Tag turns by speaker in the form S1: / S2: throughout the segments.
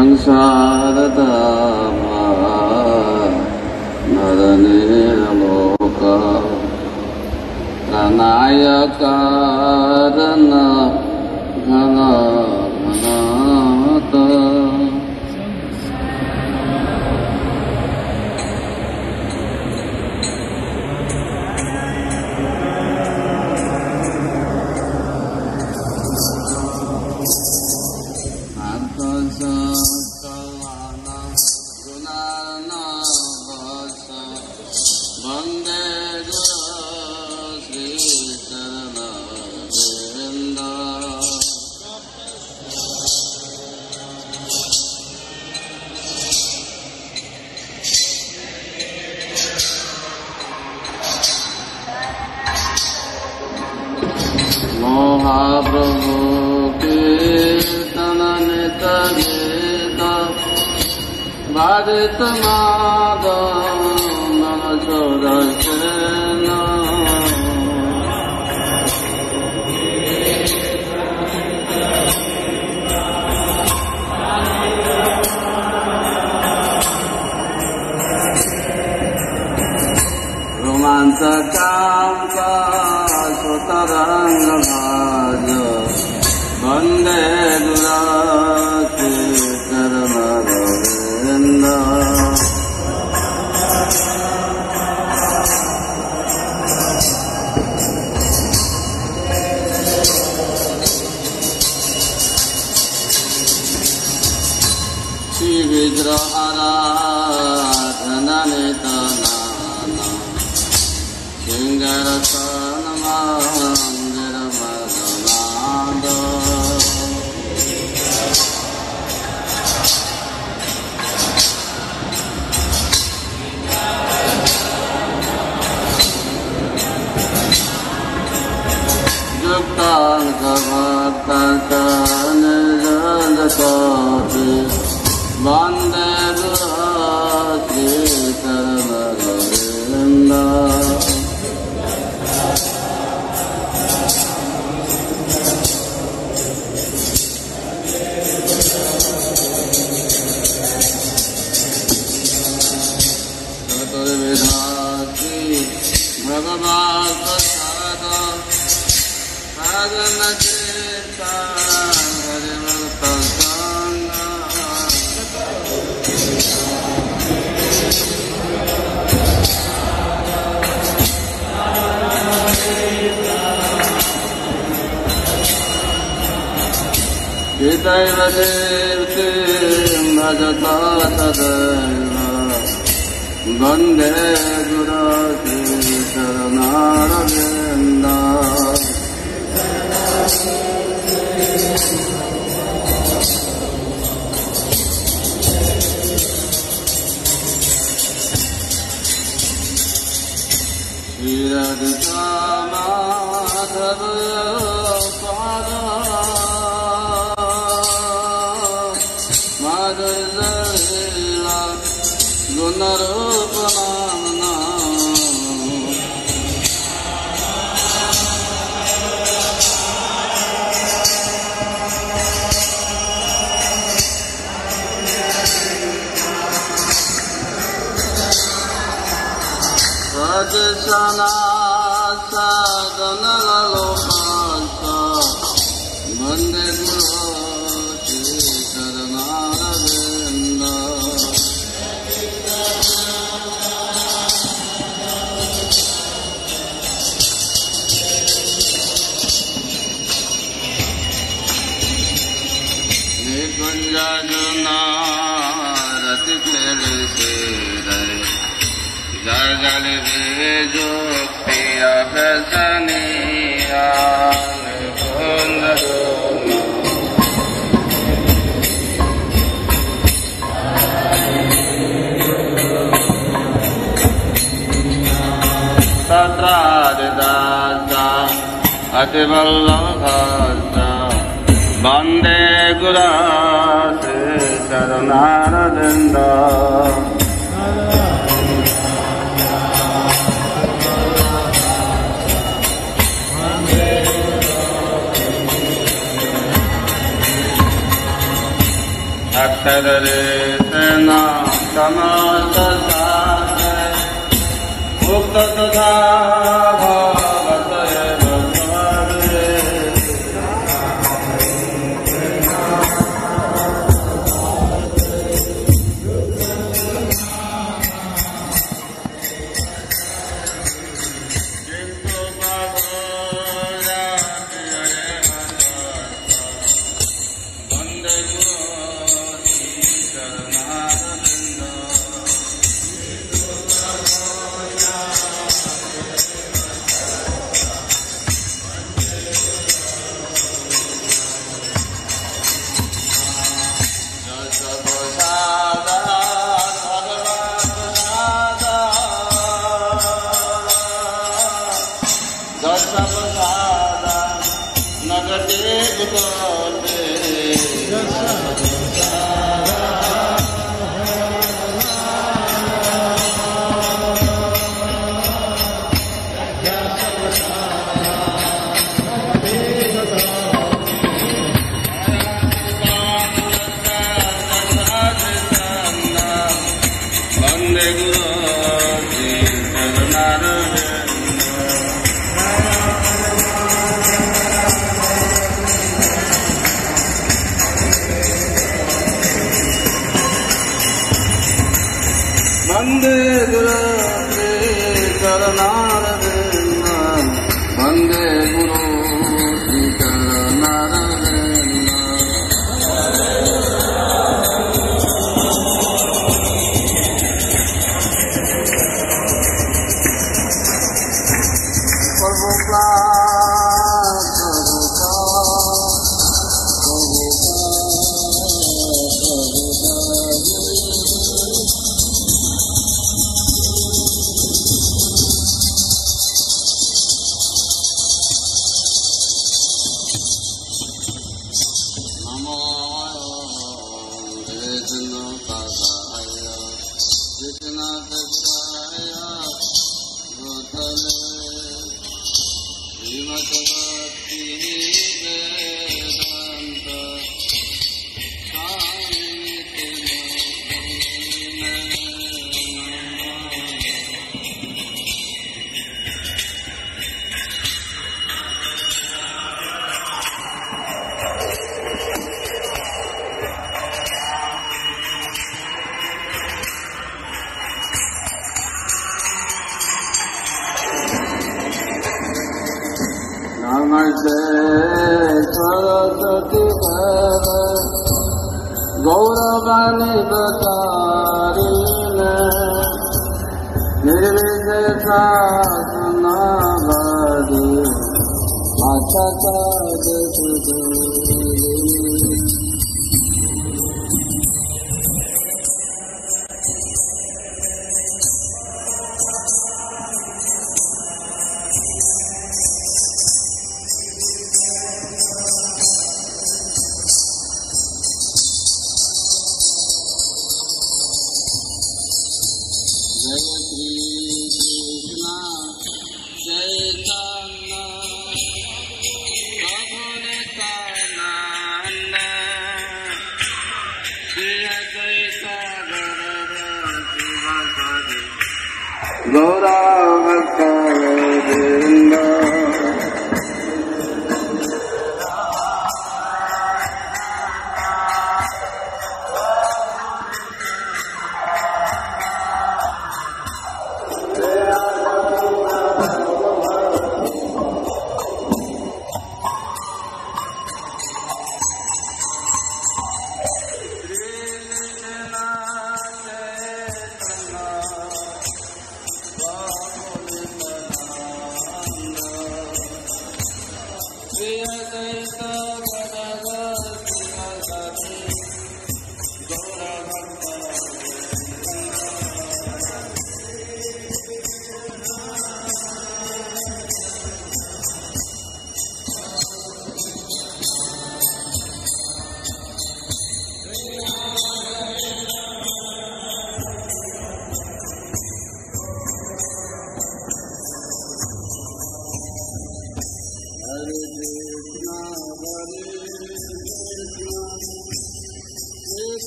S1: संसारधामा नरनिर्लोका प्रणय कारण घन घनात महाप्रभु कीर्तन नित गीत बाधित माधव नम चौदसेन रोमांच कांता सुतरंग भाज वंदे दुराति चरणरविंद श्री विग्रह आराधना नित नाना सिंगरसन मंदिर मदनाद युक्तांक भक्तांक निर्जनकोटि वंदे दुराति चरणरविंद भगवान प्रसाद साधन चेता हरिभक्त संग हितैव देवतीं भजता सदैव वंदे दुराति चरणरविंद श्री राधिका माधव पाद माधुरीला गुणरूप नामना सजना साधन लोकांत वंदे दुराति चरणरविंद निकुंजना रति खेले से जल भेजो पिया फैसनिया तत्रादिदासा अतिवल्लभा वंदे गुराति चरणरविंद शररे सेना समस्तशास्त्रे उक्त तथा भागवत एव सर्वे गौरवाणी बतारीने निर्विशेषा सुनावादी माता का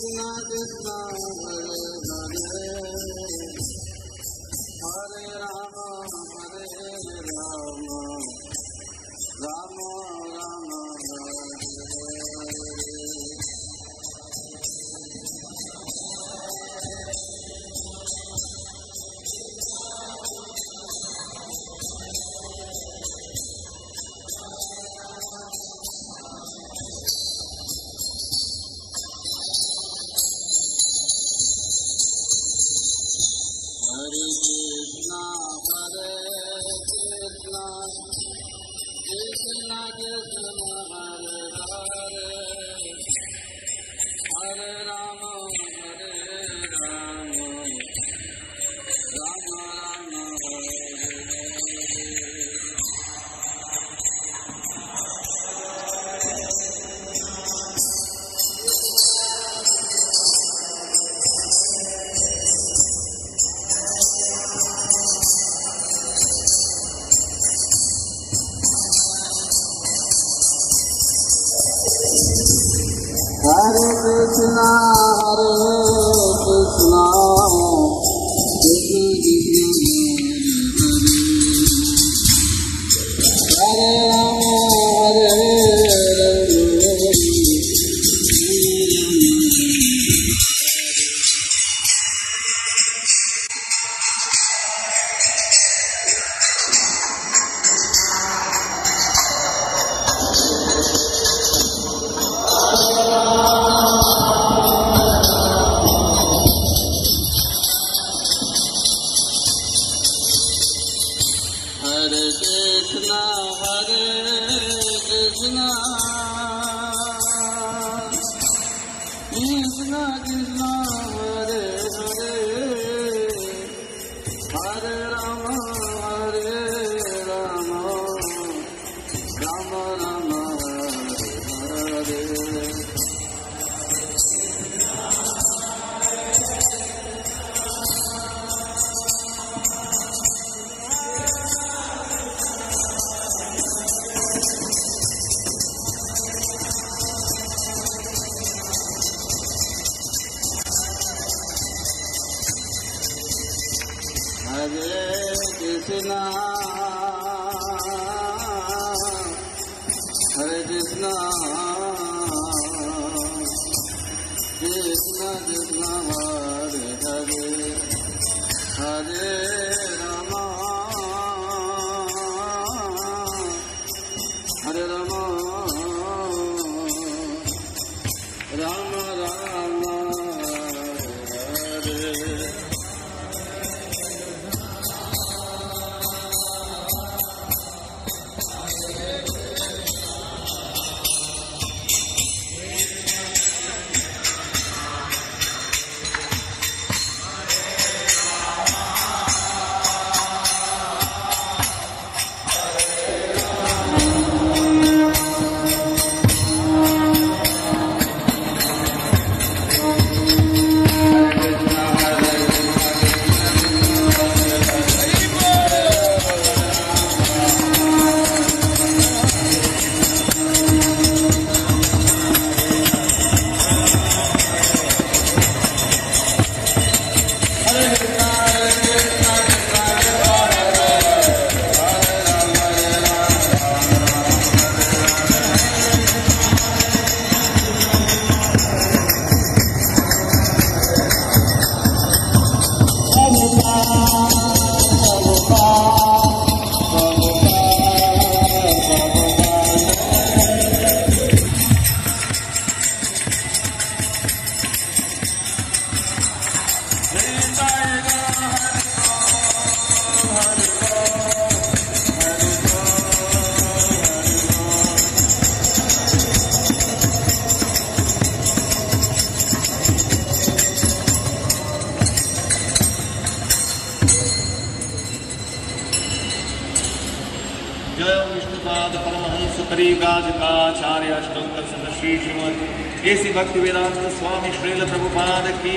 S2: परिव्राजकाचार्य अष्टोत्तर श्री श्रीमद ऐसी भक्ति वेदांत स्वामी श्रील प्रभुपाद की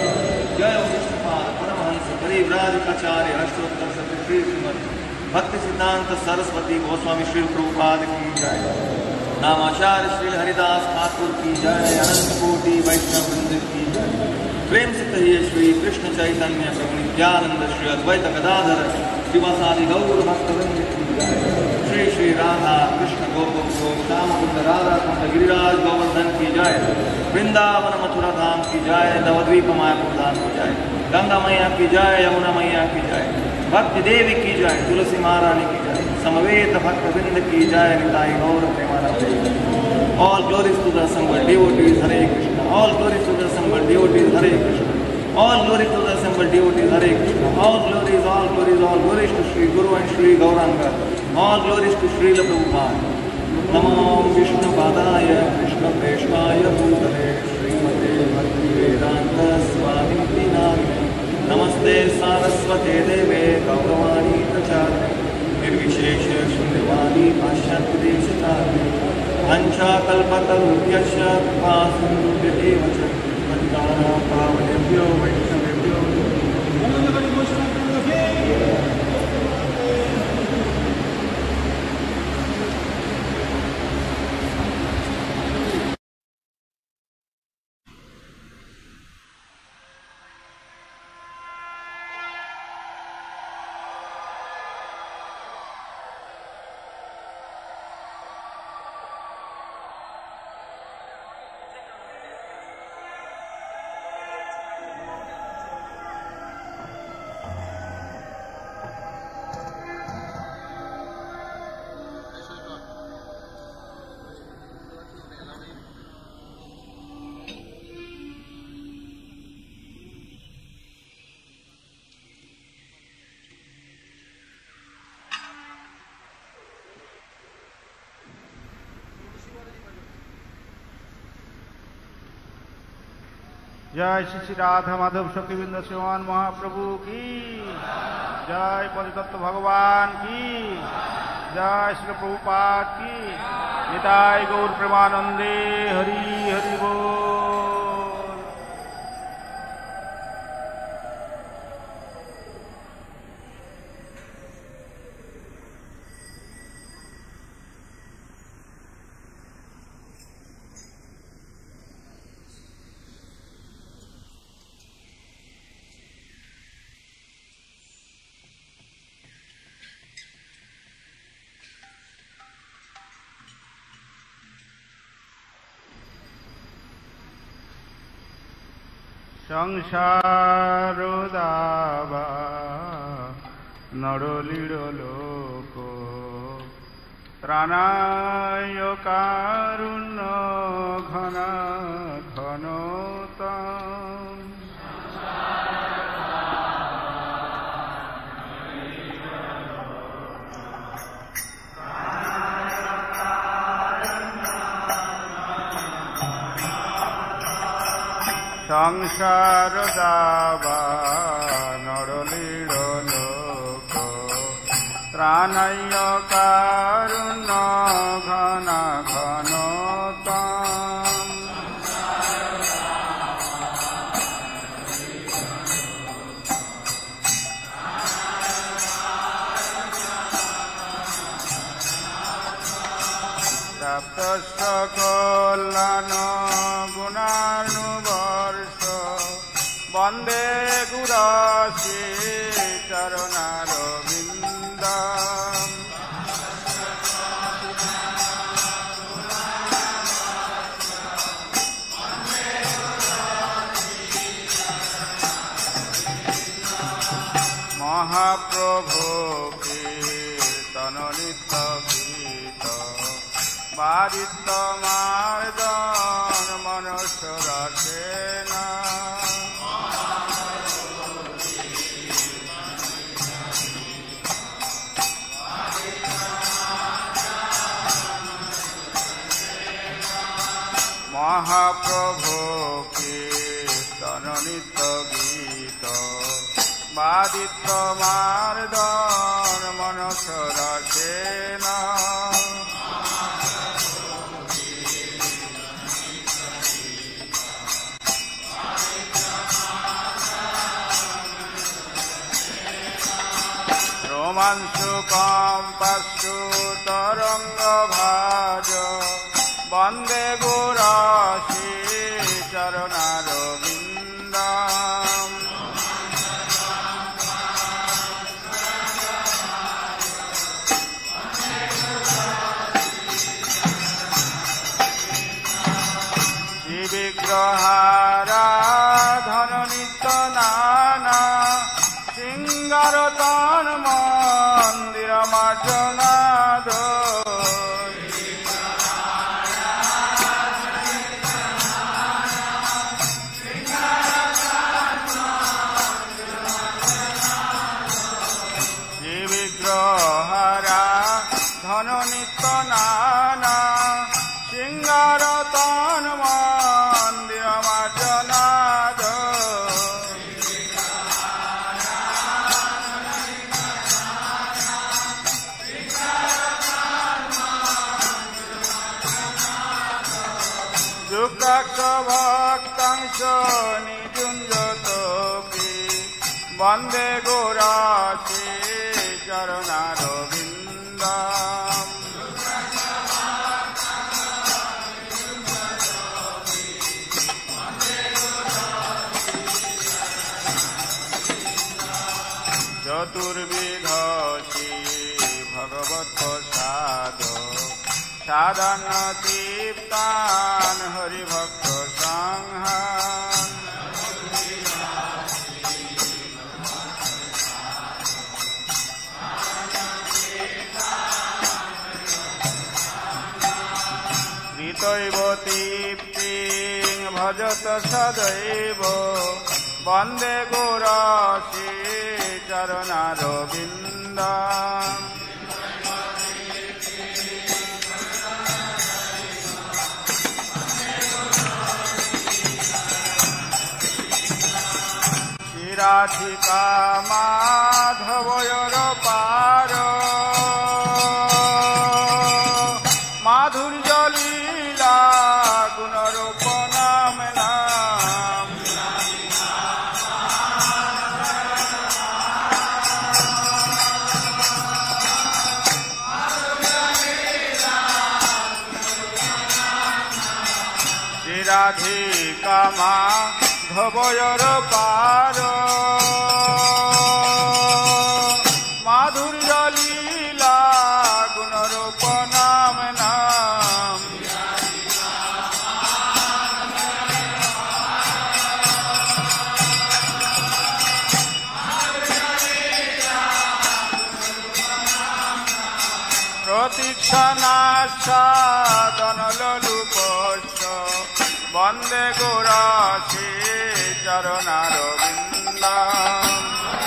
S2: जय। विष्णुपाद परमहंस परिव्राजकाचार्य अष्टोत्तर श्री श्रीमद भक्ति सिद्धांत सरस्वती गोस्वामी श्री प्रभुपाद की जय। नामाचार्य श्री हरिदास ठाकुर की जय। अनंत कोटि वैष्णव वृंद की जय। प्रेम से कहिए श्री कृष्ण चैतन्य प्रभु नित्यानंद श्री अद्वैत गदाधर श्रीवासादि गौर भक्तवृंद की जय। श्री श्री राधा कृष्ण गोकुल श्याम कुंद राधा कुंड गिरिराज गोवर्धन की जय। वृंदावन मथुरा धाम की जय। नवद्वीप मायापुर धाम की जय। गंगा मैया की जय। यमुना मैया की जय। भक्ति देवी की जय। तुलसी महारानी की जय। समवेत भक्तवृंद की जय। निताई गौर Premanand. All glories to the assembled devotees, Hare Krishna. All glories to the assembled devotees, Hare Krishna. All glories to the assembled devotees, Hare Krishna. All glories to Sri Guru and Sri Gauranga. All glories to Sri Prabhupada. Namo Vishnu Padaya Krishna Preshmaya Bhutale Srimate Bhakti Vedanta Swami Namine. Namaste Saraswate Deve Gauravani Pracharne. Nirvishesha Shunyavadi Pashyant Deshitane. Panchakalpatarubhyasya Kripasindhubhya च पतितानां पावनेभ्यो वैष्णवेभ्यो
S3: जय श्री श्री राधा माधव शक्तिविंद शिवान महाप्रभु की जय। परितत्व भगवान की जय। श्री प्रभुपाद की निताय गौर प्रेमानंदे। हरि हरि बोल। संसार दावा नरलीर लोक त्राणाय कारुण्य घन घनता संसार दावा नरलीर लोक त्राणाय कारुण्य घन घनता तप्त कल्याण गुणानुवर्ष वंदे गुरासी चरणारविंद महाप्रभु कीर्तन नित्य गीत बारित मार्दन मनुष्य रचना महाप्रभु कीर्तन नित्य गीत बारित मार्दन मनुष्य रचना रोमांशु कंपाशु तरंग भाज वन्दे गौराशी चरणारविन्दम् श्रीविग्रहारा धननित्य नाना सिंगारतन मंदिर मार्जनाद श्रीविग्रहारा धननित्य नाना सिंगारतन मंदिर मार्जनाद जुकाक्ष भक्तांश निजुञ्जतोऽपि वन्दे गौराशी चरणारविन्दम् चतुर्विधि भगवत्प्रसाद साधन दीप्तान हरिभक्त संहान ऋतैव दीप्तिं भजत सदैव वन्दे गौराशी चरणारविन्दम् राधिका माधवयर पार माधुर्य लीला गुणरूप नाम नाम श्री राधिका माधवयर पार माधुर्य लीला गुणरूप नाम नाम प्रतीक्षणाच्छादन ललुपश्च वन्दे गौराशी चरणारविन्दम्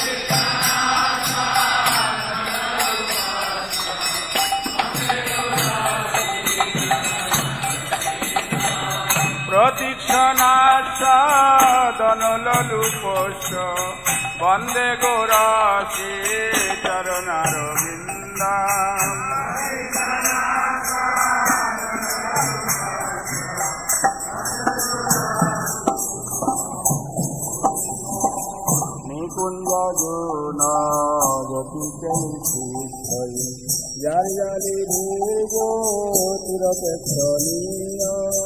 S3: प्रतीक्षणाच्छादन ललुपश्च वन्दे गौराशी चरणारविन्दम् निकुञ्जयोन यतिचैषिद्धै यार्यालि भूगो तिरपेक्षणीय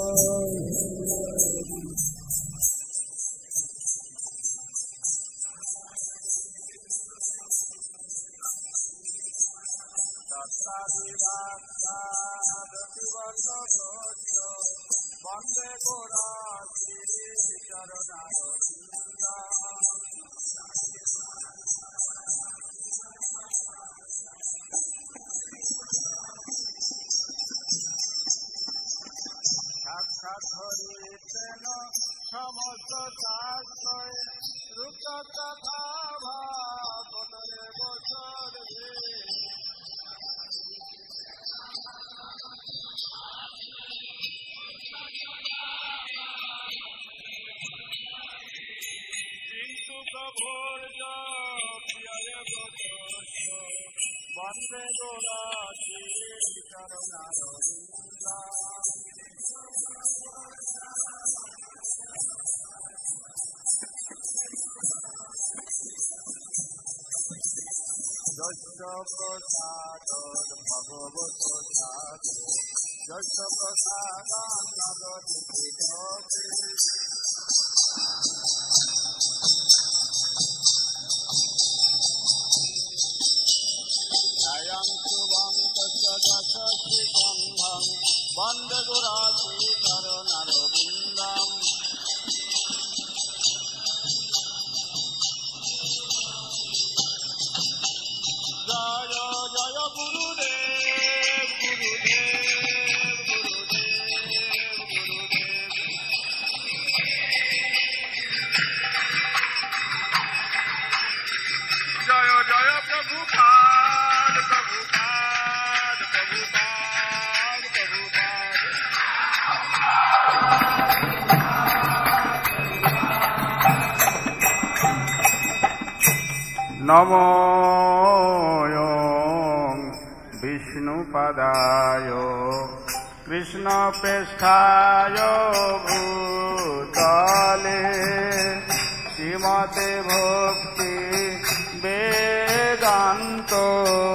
S3: वन्दे गौराशी साक्षात् हरितेन समस्त शास्त्रय रूप तथा भावतरे सर्वे वन्दे गौराशी चरणारविन्दम् यस्य प्रसादात् भगवतो साधु Yasya prasadam nagati pitoti Jayam subham tasya dasya sikandham Vande gurati karunarvindam Jaya Jaya Gurudev Gurudev Gurudev Gurudev Jaya Jaya Prabhupada Prabhupada Prabhupada Prabhupada Namo Vishnupadaya Krishna Preshthaya Bhutale Srimate Bhakti Vedanto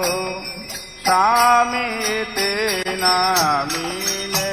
S3: Swamite Namine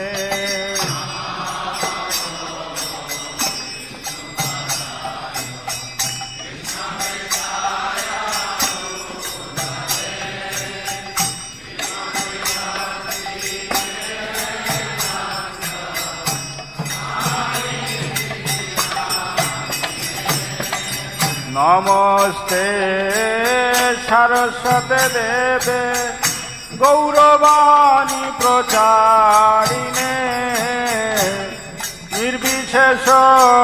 S3: Namaste Saraswate Deve Gauravani Pracharine Nirvishesha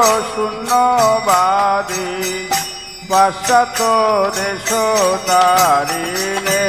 S3: Sunnavadi Paschato Deshotarine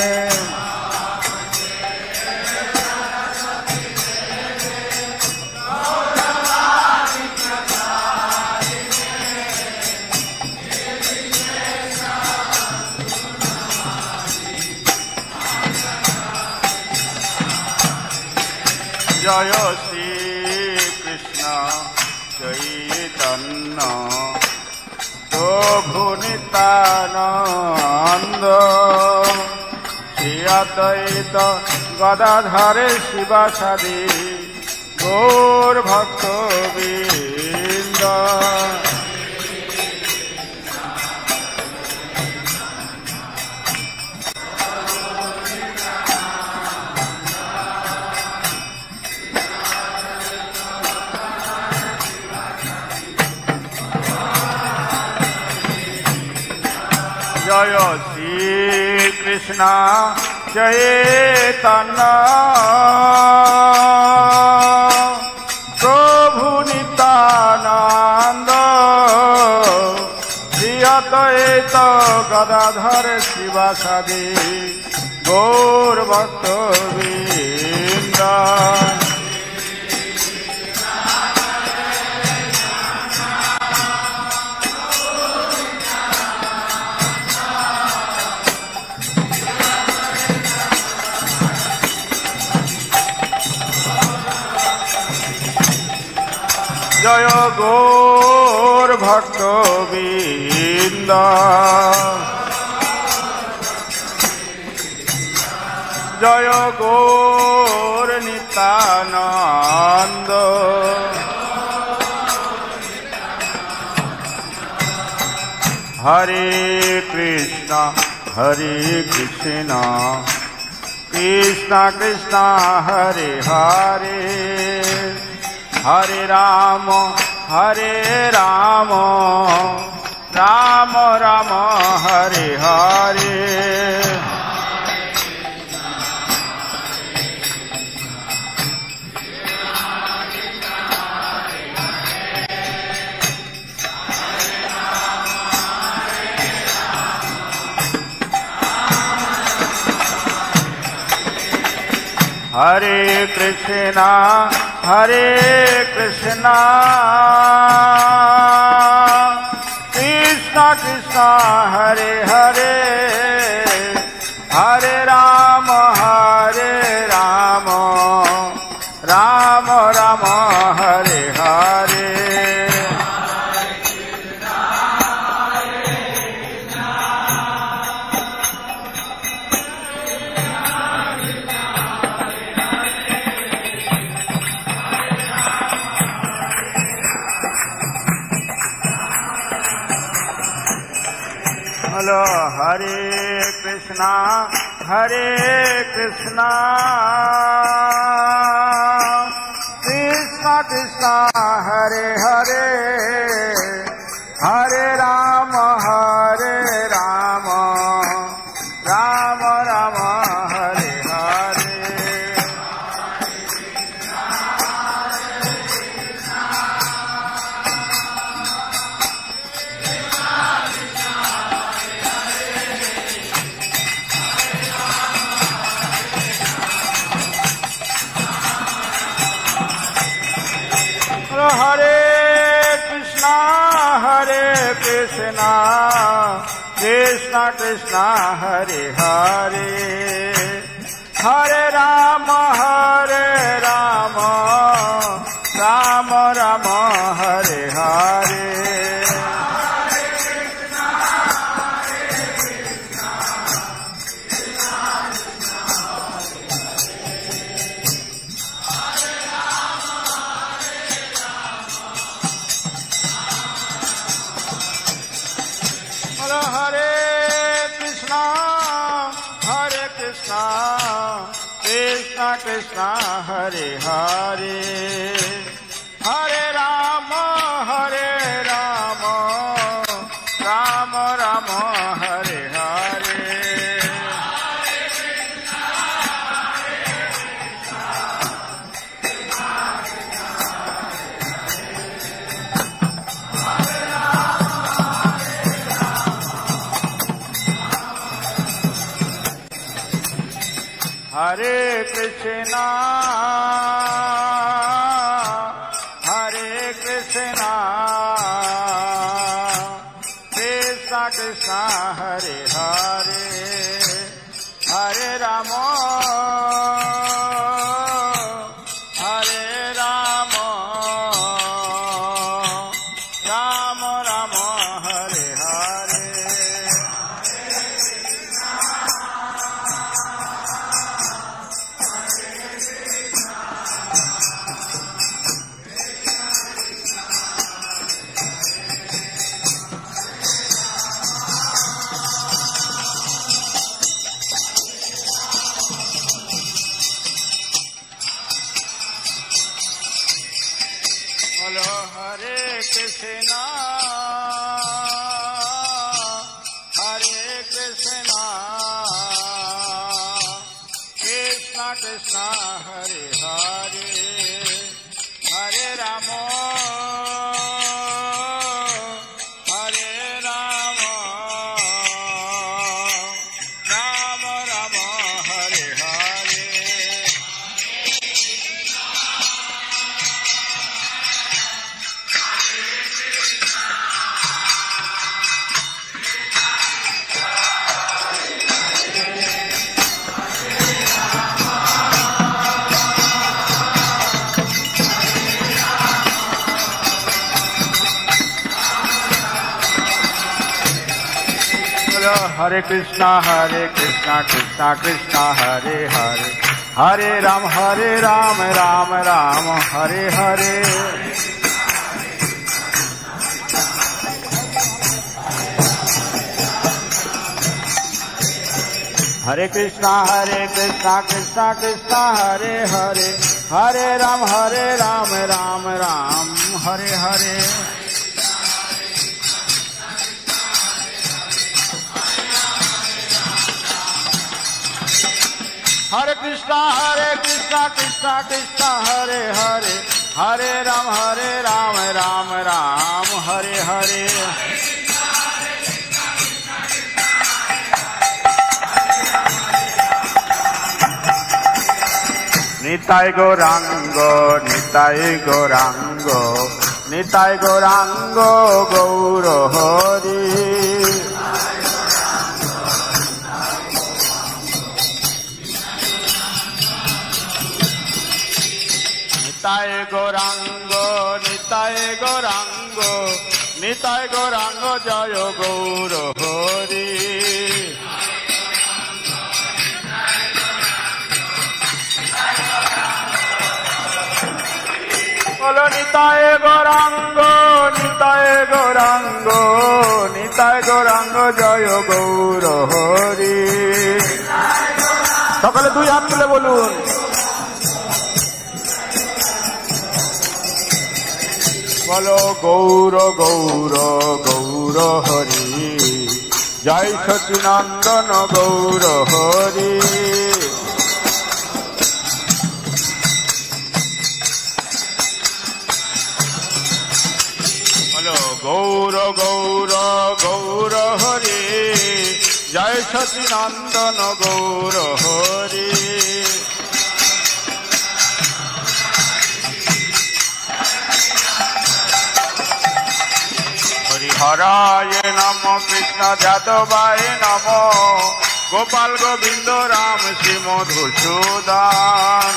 S3: Jaya Shri Krishna Chaitanya Prabhu Nityananda Shri Advaita Gadadhara Shivasadi Gaur Bhakta Vrinda Jaya Shri Krishna Chaitanya Prabhu Nityananda Shri Advaita Gadadhara Shivasadi Gaur Bhakta Vrinda Jaya Gaur Bhakta Vrinda Jaya Gaur Nityananda Hare Krishna Hare Krishna Krishna Krishna Hare Hare Hare Rama Hare Rama Rama Rama Hare Hare Hare Krishna Hare Krishna Krishna Krishna Hare Hare Hare Rama Hare Rama Rama Rama Hare Hare बोलो हरे कृष्णा कृष्णा कृष्णा हरे हरे हरे राम राम राम हरे हरे हरे कृष्णा कृष्णा कृष्णा हरे हरे हरे राम राम राम हरे हरे कृष्णा हरे हरे हरे राम राम राम हरे हरे हरे कृष्णा कृष्णा कृष्णा हरे हरे हरे राम राम हरे हरे कृष्णा हरे हरे हरे राम राम हरे हरे हरे कृष्णा कृष्णा कृष्णा हरे हरे हरे राम राम राम हरे हरे हरे कृष्णा कृष्णा कृष्णा हरे हरे हरे राम राम राम हरे हरे हरे कृष्णा कृष्णा कृष्णा हरे हरे हरे राम राम राम हरे हरे निताय गौरांगो निताय गौरांगो गौर हरि निताय गौरांगो जय गौर हरि बोलो निताय गौरांगो নিতাই গৌরাঙ্গ জয় গৌর হরি। সকালে দুই হাত তুলে বলুন। বলো গৌর গৌর গৌর হরি, জয় সচিনন্দন গৌর হরি। বলো গৌর গৌর গৌর হরি, জয় সচিনন্দন গৌর হরি। হরায় নম কৃষ্ণ যাদবায় নম, গোপাল গোবিন্দ রাম শ্রী মধুসূদন।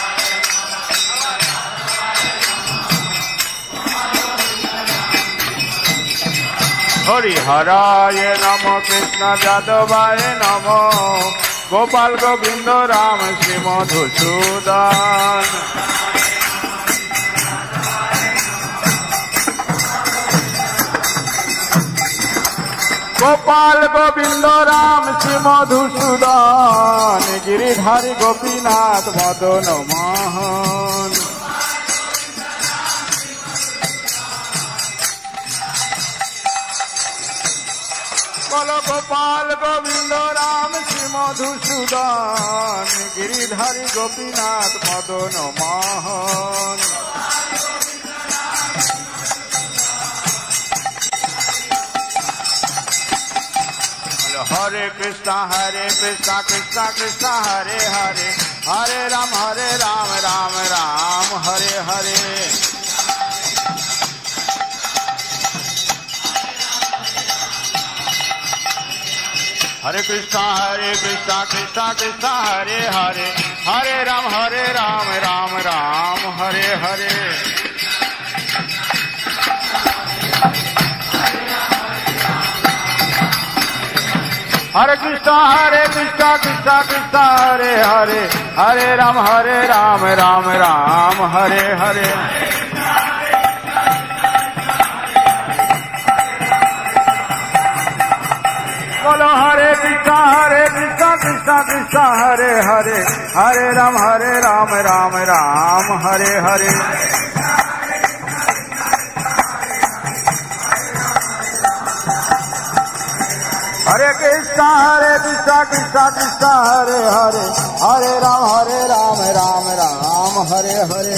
S3: হরি হরায় নম কৃষ্ণ যাদবায় নম, গোপাল গোবিন্দ রাম শ্রী মধুসূদন। গোপাল গোবিন্দ রাম শ্রী মধুসূদন, গিরিধারী গোপীনাথ মদন মোহন। বলো গোপাল গোবিন্দ রাম শ্রী মধুসূদন, গিরিধারী গোপীনাথ মদন মোহন। हरे कृष्णा कृष्णा कृष्ण हरे हरे, हरे राम राम राम हरे हरे। हरे कृष्णा कृष्णा कृष्ण हरे हरे, हरे राम राम राम हरे हरे। हरे कृष्णा कृष्णा कृष्ण हरे हरे, हरे राम राम राम हरे हरे। बोलो हरे कृष्णा कृष्णा कृष्ण हरे हरे, हरे राम राम राम हरे हरे। हरे कृष्णा कृष्णा कृष्ण हरे हरे, हरे राम राम राम हरे हरे।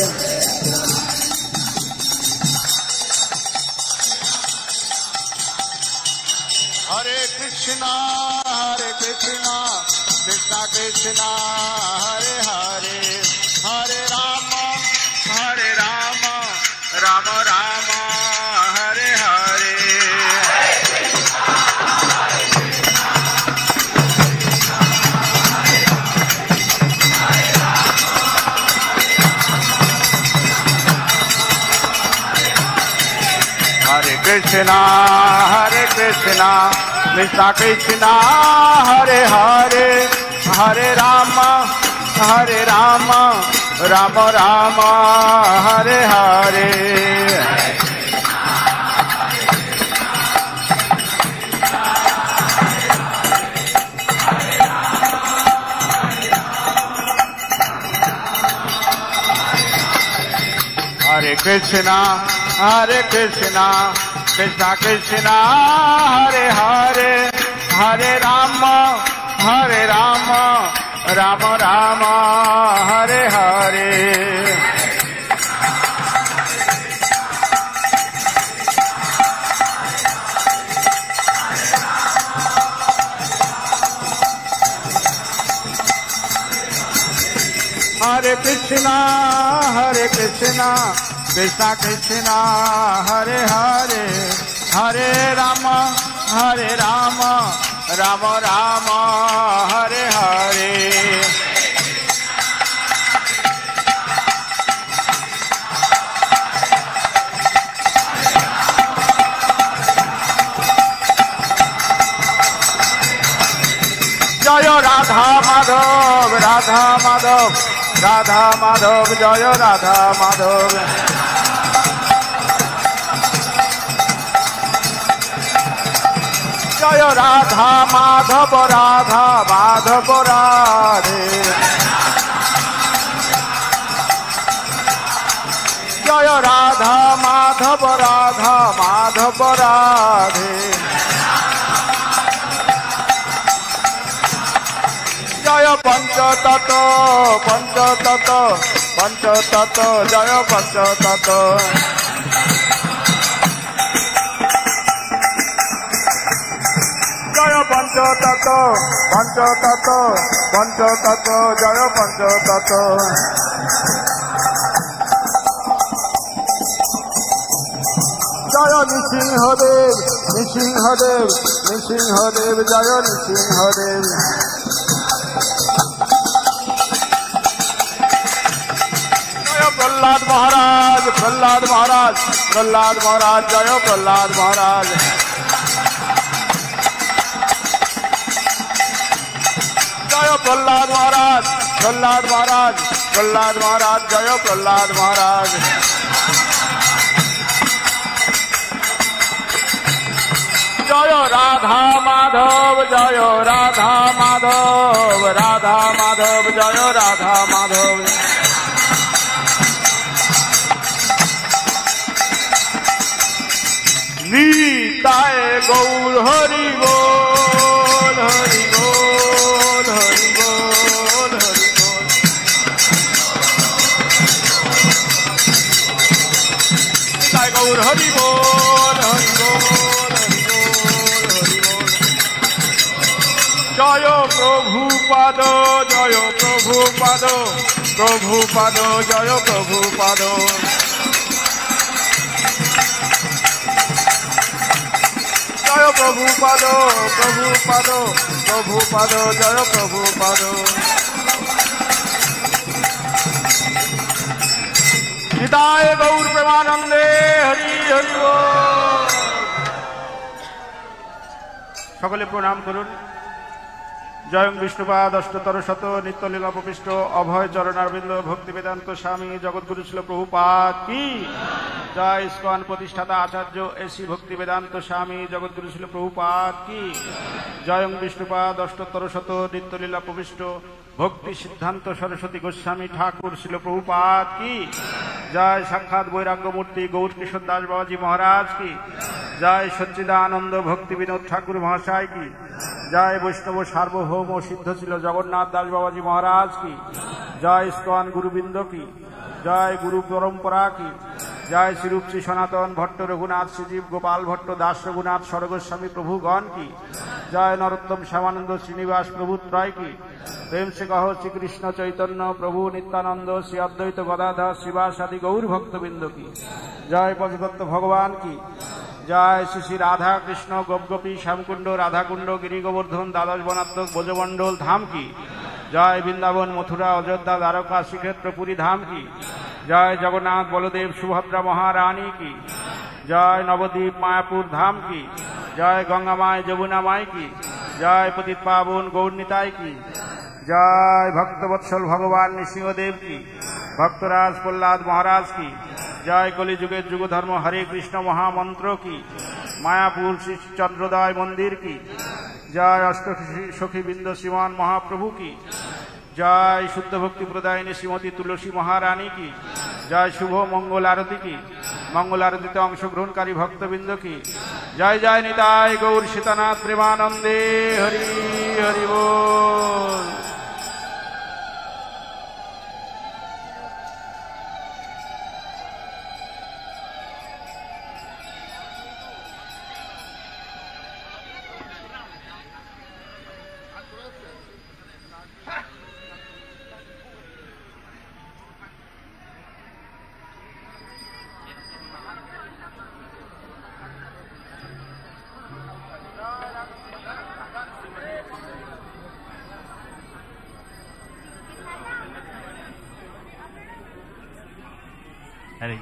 S3: हरे कृष्णा कृष्णा कृष्णा हरे हरे, हरे राम राम राम हरे हरे। हरे कृष्णा कृष्णा कृष्णा हरे हरे, हरे राम राम राम हरे हरे। हरे कृष्णा कृष्णा कृष्णा हरे हरे, हरे राम राम राम हरे हरे। हरे कृष्णा कृष्णा कृष्णा हरे हरे, हरे राम राम राम हरे हरे। जय राधा माधव राधा माधव राधा माधव, जय राधा माधव। জয় রাধা মাধব রাধা মাধব রাধে জয় রাধা মাধব রাধা মাধব রাধে জয় পঞ্চতত্ত্ব পঞ্চতত্ত্ব পঞ্চতত্ত্ব জয় পঞ্চতত্ত্ব জয় পঞ্চতত্ত্ব পঞ্চতত্ত্ব পঞ্চতত্ত্ব জয় পঞ্চতত্ত্ব জয় নৃসিংহদেব নৃসিংহদেব নৃসিংহদেব জয় নৃসিংহদেব জয় প্রহ্লাদ মহারাজ প্রহ্লাদ মহারাজ প্রহ্লাদ মহারাজ জয় প্রহ্লাদ মহারাজ জয় প্রহ্লাদ মহারাজ প্রহ্লাদ মহারাজ প্রহ্লাদ মহারাজ জয় প্রহ্লাদ মহারাজ জয় রাধা মাধব জয় রাধা মাধব রাধা মাধব জয় রাধা মাধব নিতাই গৌর হরি বল হরি বল হরি বল হরি বল নিতাই গৌর হরি বল হরি বল জয় প্রভুপাদ জয় প্রভুপাদ প্রভুপাদ জয় প্রভুপাদ জয় প্রভুপাদ প্রভুপাদ প্রভুপাদ জয় প্রভুপাদ নিতাই গৌর প্রেমানন্দে হরি হরি বল। সকলে প্রণাম করুন। জয়ং বিষ্ণুপাদ অষ্টতর শত নিত্যলীলা উপবিষ্ট অভয় চরণারবিন্দ ভক্তি বেদান্ত স্বামী জগৎগুরু ছিল প্রভুপাদ কি জয়। ইস্কন প্রতিষ্ঠাতা আচার্য এসি ভক্তি বেদান্ত স্বামী জগৎগুরু ছিল প্রভুপাদ কি জয়ং বিষ্ণুপাদ অষ্টতর শত নিত্যলীলা উপবিষ্ট ভক্তি সিদ্ধান্ত সরস্বতী গোস্বামী ঠাকুর ছিল প্রভুপাদ কি জয়। সাক্ষাৎ বৈরাগ্য মূর্তি গৌর কিশোর দাস বাবাজি মহারাজ কি জয়। সচ্চিদানন্দ ভক্তি বিনোদ ঠাকুর মহাশয় কি জয়। বৈষ্ণব সার্বভৌম সিদ্ধ ছিল জগন্নাথ দাস বাবাজি মহারাজ কি জয়। ইস্কন গুরুবৃন্দ কি জয়। গুরু পরম্পরা কি জয়। শ্রীরূপ শ্রী সনাতন ভট্ট রঘুনাথ শ্রীজীব গোপাল ভট্ট দাস রঘুনাথ সরগোস্বামী প্রভুগণ কি জয়। নরোত্তম শ্যামানন্দ শ্রীনিবাস প্রভু ত্রয় কি প্রেম সে কহ শ্রীকৃষ্ণ চৈতন্য প্রভু নিত্যানন্দ শ্রী অদ্বৈত গদাধর শ্রীবাস আদি গৌর ভক্তবৃন্দ কি জয়। পঞ্চতত্ত্ব ভগবান কি জয়। শ্রী শ্রী রাধা কৃষ্ণ গোপগোপী শ্যামকুণ্ড রাধাকুণ্ড গিরি গোবর্ধন দ্বাদশ বনাত্মক ব্রজমণ্ডল ধাম কি জয়। বৃন্দাবন মথুরা অযোধ্যা দ্বারকা শ্রীক্ষেত্র পুরী ধাম কি জয়। জগন্নাথ বলদেব সুভদ্রা মহারানী কি জয়। নবদ্বীপ মায়াপুর ধাম কি জয়। গঙ্গামায় যমুনা মাই কি জয়। পতিত পাবন গৌরনীতাই কি জয়। ভক্তবৎসল ভগবান নৃসিংহদেব কি ভক্তরাজ প্রহ্লাদ মহারাজ কি জয়। কলিযুগের যুগধর্ম হরে কৃষ্ণ মহামন্ত্র কি মায়াপুর শ্রী চন্দ্রোদয় মন্দির কি জয়। অষ্ট সখী বৃন্দ শ্রীমান মহাপ্রভু কি জয়। শুদ্ধ ভক্তি প্রদায়িনী শ্রীমতী তুলসী মহারানী কি জয়। শুভ মঙ্গল আরতি কি মঙ্গল আরতিতে অংশগ্রহণকারী ভক্তবৃন্দ কি জয়। জয় নিতাই গৌর সীতানাথ প্রেমানন্দে হরি হরি বল।
S4: Hare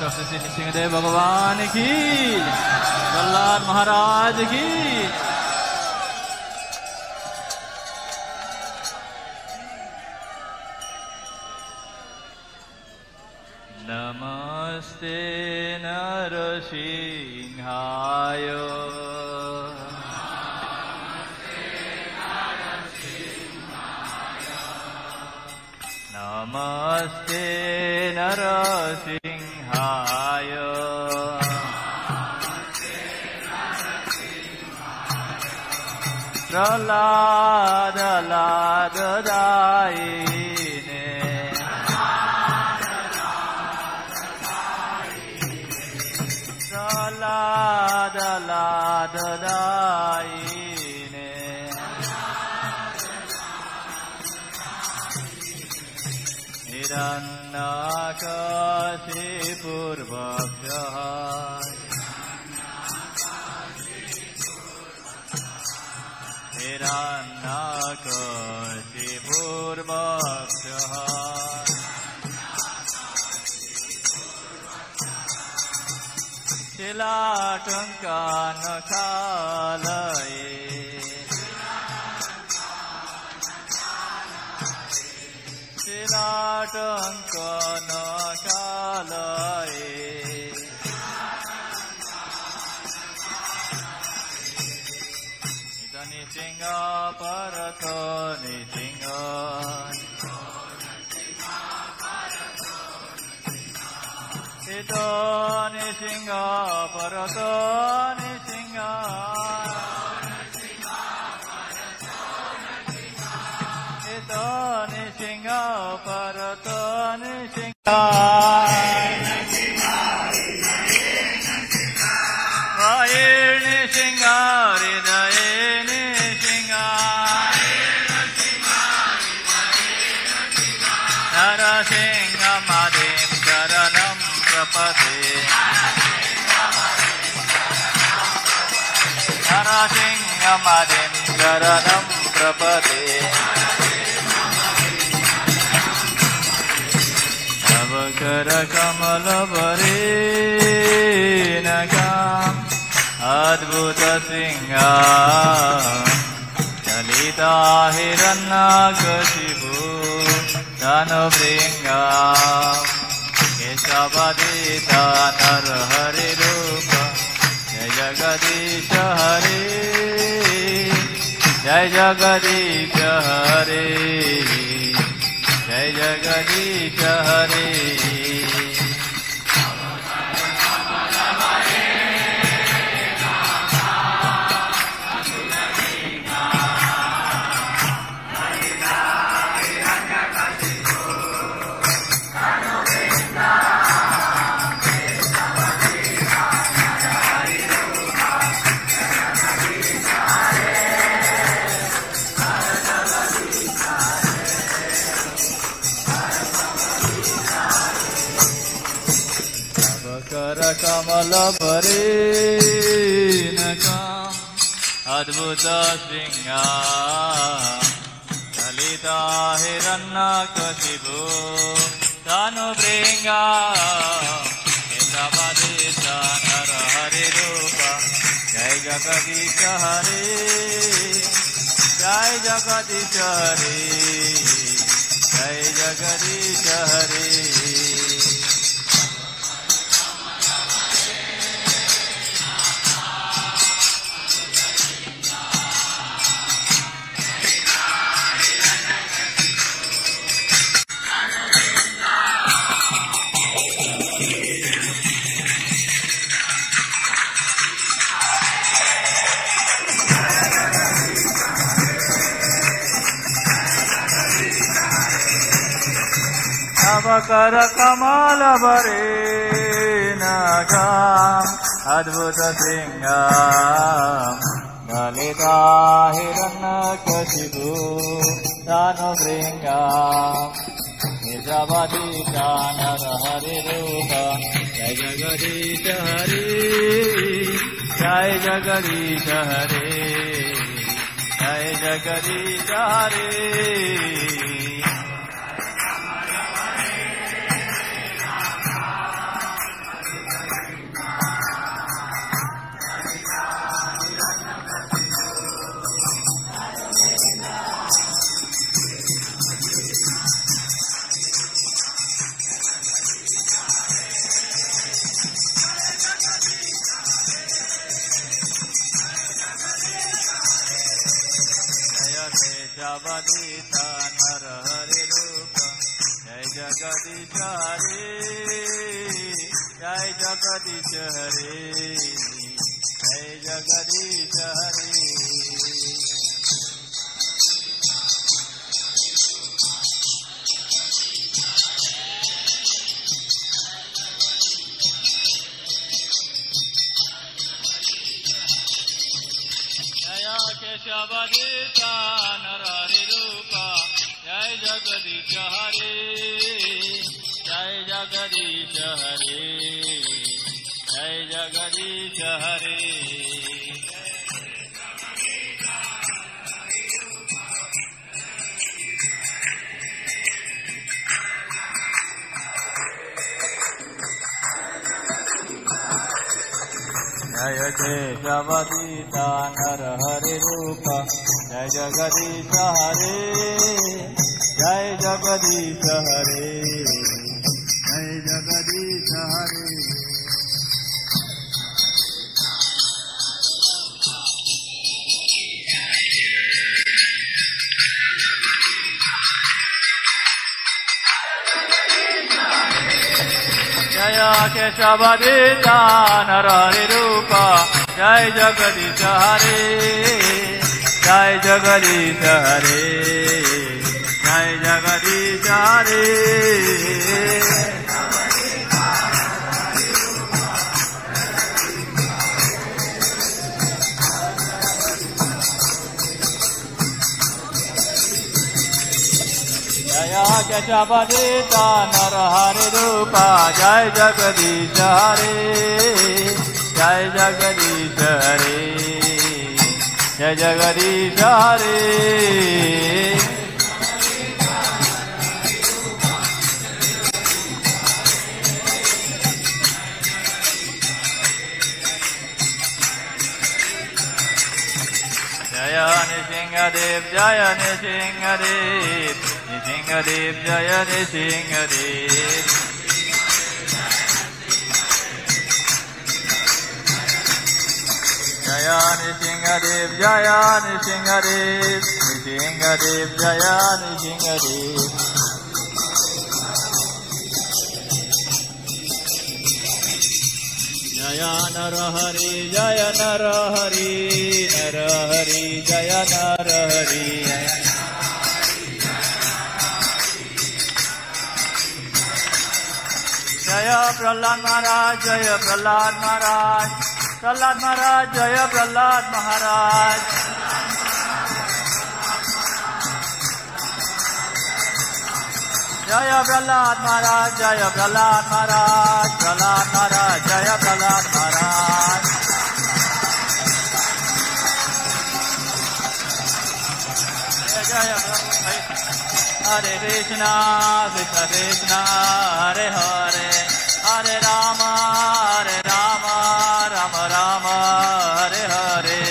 S5: श्री सिंहदेव भगवान की, प्रहलाद महाराज की। नमस्ते नरसिंहाय, नमस्ते नरसिंहाय, प्रहलाद लाददायिने, प्रहलाद लाददायिने, हिरण्यकशिपूर्वभ्यः, हिरण्यकशिपूर्वभ्यः, शिलाटङ्कानकालये, शिलाटङ्कानकालये, निसिंह परत निसिंह, निसिंह परत निसिंह, निसिंह परत निसिंह, निसिंह हृदय नरसिंहमदिं शरणं प्रपदे, नरसिंहमदिं शरणं प्रपदे, तव करकमलवरेणकाम् अद्भुतसिंहा, ललिता हिरण्यकशिपु दानवृङ्गा, केशवदिता नरहरिरूप, जय जगदीश हरे, जय जगदीश हरे, जय जगदीश हरे। करकमलवरेणकाम् अद्भुत सिंहा, ललिता हिरण्यकशिपु दानवृङ्गा, केशवदिता नरहरिरूप, जय जगदीश हरे, जय जगदीश हरे, जय जगदीश हरे। करकमलवरेणकाम् अद्भुत सिंहा, ललिता हिरण्यकशिपु दानवृङ्गा, केशवदिता नरहरिरूप, जय जगदीश हरे, जय जगदीश हरे, जय जगदीश हरे। केशवदीत नर हरि रूप जय जगदीश हरे जय जगदीश हरे जय जगदीश हरे केशवदीत नर हरि रूप जय जगदीश हरे जय जगदीश हरे जय जगदीश हरे जय केशवदीत नर हरि रूप जय जगदीश हरे जय जगदीश हरे जय जगदीश हरे जय केशवदीत नर हरि रूप जय जगदीश हरे जय जगदीश हरे जय जगदीश हरे जय केशवदीत नर हरि रूप जय जगदीश हरे जय जगदीश हरे जय जगदीश हरे जय नृसिंहदेव जय नृसिंहदेव नृसिंहदेव जय नृसिंहदेव जय नृसिंहदेव जय नृसिंहदेव नृसिंहदेव जय नृसिंहदेव जय नरहरि जय नरहरि नरहरि जय नरहरि जय प्रहलाद महाराज जय प्रहलाद महाराज प्रहलाद महाराज जय प्रहलाद महाराज जय प्रहलाद महाराज जय प्रहलाद महाराज प्रहलाद महाराज जय प्रहलाद महाराज जय हरे कृष्णा कृष्ण कृष्ण हरे हरे हरे राम राम राम हरे हरे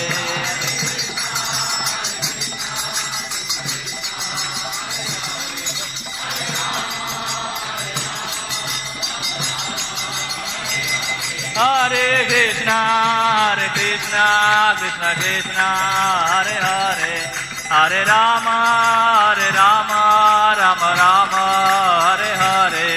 S5: हरे कृष्ण कृष्ण कृष्ण हरे हरे हरे राम राम राम हरे हरे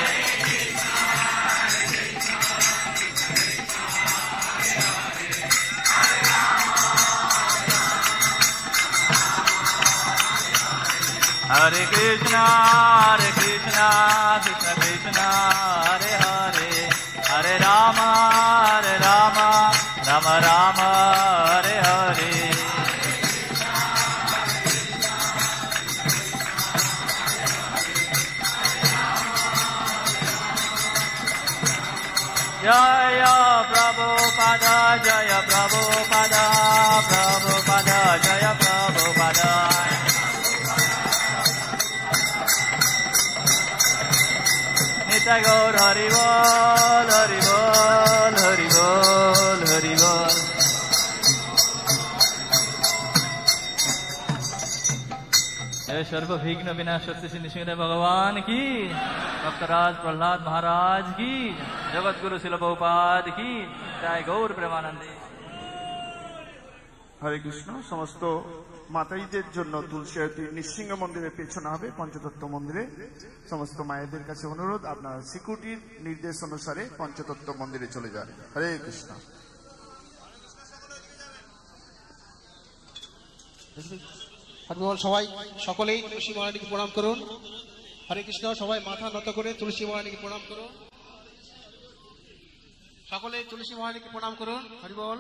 S5: हरे कृष्ण कृष्ण कृष्ण हरे हरे हरे राम राम राम हरे हरे जय प्रभुपाद जय प्रभुपाद प्रभुपाद जय प्रभुपाद नित्य गौर हरि बोल हरि बोल हरि बोल हरि बोल। जय सर्वविघ्न विनाशक सिंह भगवान की, भक्तराज प्रहलाद महाराज की, जगत गुरु शिल प्रभुपाद की जय। गौर प्रेमानंदे।
S3: हरे कृष्ण। समस्त মাতাইদের জন্য তুলসী আরতি নৃসিংহ মন্দিরের পেছনে হবে, পঞ্চতত্ত্ব মন্দিরে। সমস্ত মায়েদের কাছে অনুরোধ, আপনারা সিকিউরিটির নির্দেশ অনুসারে পঞ্চতত্ত্ব মন্দিরে চলে যান। হরে কৃষ্ণ।
S6: সবাই সকলেই তুলসী মহারানীকে প্রণাম করুন। হরে কৃষ্ণ। সবাই মাথা নত করে তুলসী মহারানীকে প্রণাম করুন। সকলে তুলসী মহারানীকে প্রণাম করুন। হরি বল।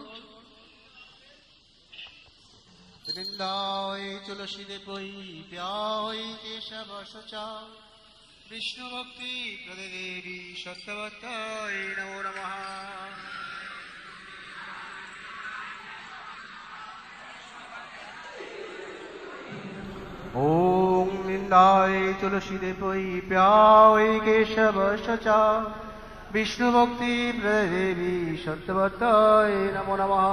S6: বৃন্দায় তুলসী দেবৈ প্যায় কেশব সচা বিষ্ণু ভক্তি প্রদে দেবী সত্যবতায় নমো নমঃ।
S7: ओम निंदाय तुलसी देवै प्याय केशव सचा विष्णु भक्ति प्रदेवी सत्यवताय नमो नमः।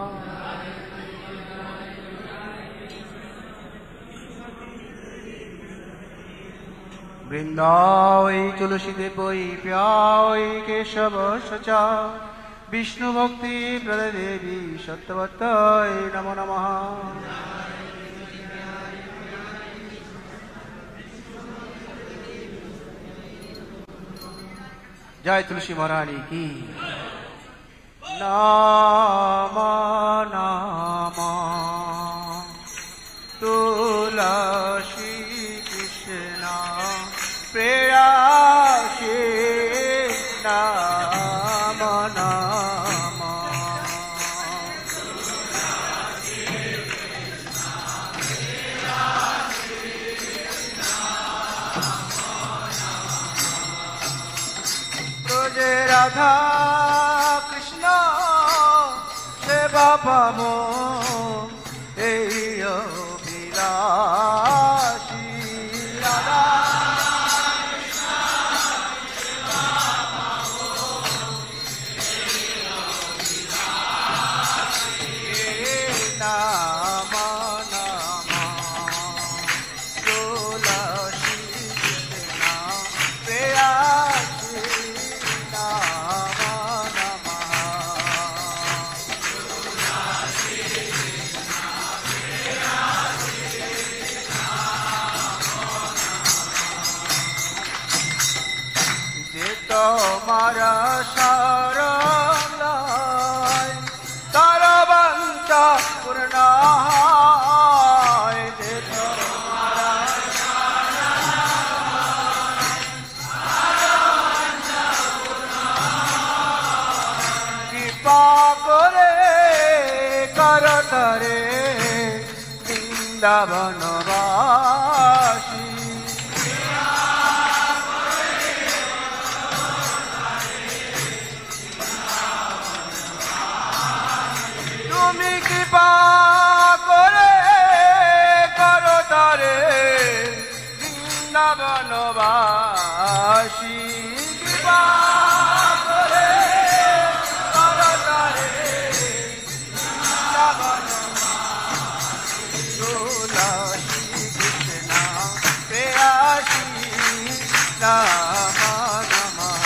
S7: वृंदाय तुलसी देवै प्याय केशव सचा विष्णु भक्ति प्रदेवी सत्यवताय नमो नमः। जय तुलसी महारानी की। नामा नामा तुलसी कृष्णा प्रेयसी नामा नामा तुझे राधा कृष्ण सेवा पाबो এই অভিলাষী রাধা নাম নাম তুলসী কৃষ্ণ প্রেয়সী নাম নাম যে তোমার শরণ লয় তার বাঞ্ছা পূর্ণ হয়। যে তোমার কৃপা করে করতরে বৃন্দাবনবাসী তুমি কৃপা করে করো তারে বৃন্দাবনবাসী। কৃপা করে করো তারে বৃন্দাবনবাসী। তুলসী কৃষ্ণ প্রেয়সী নাম নমঃ।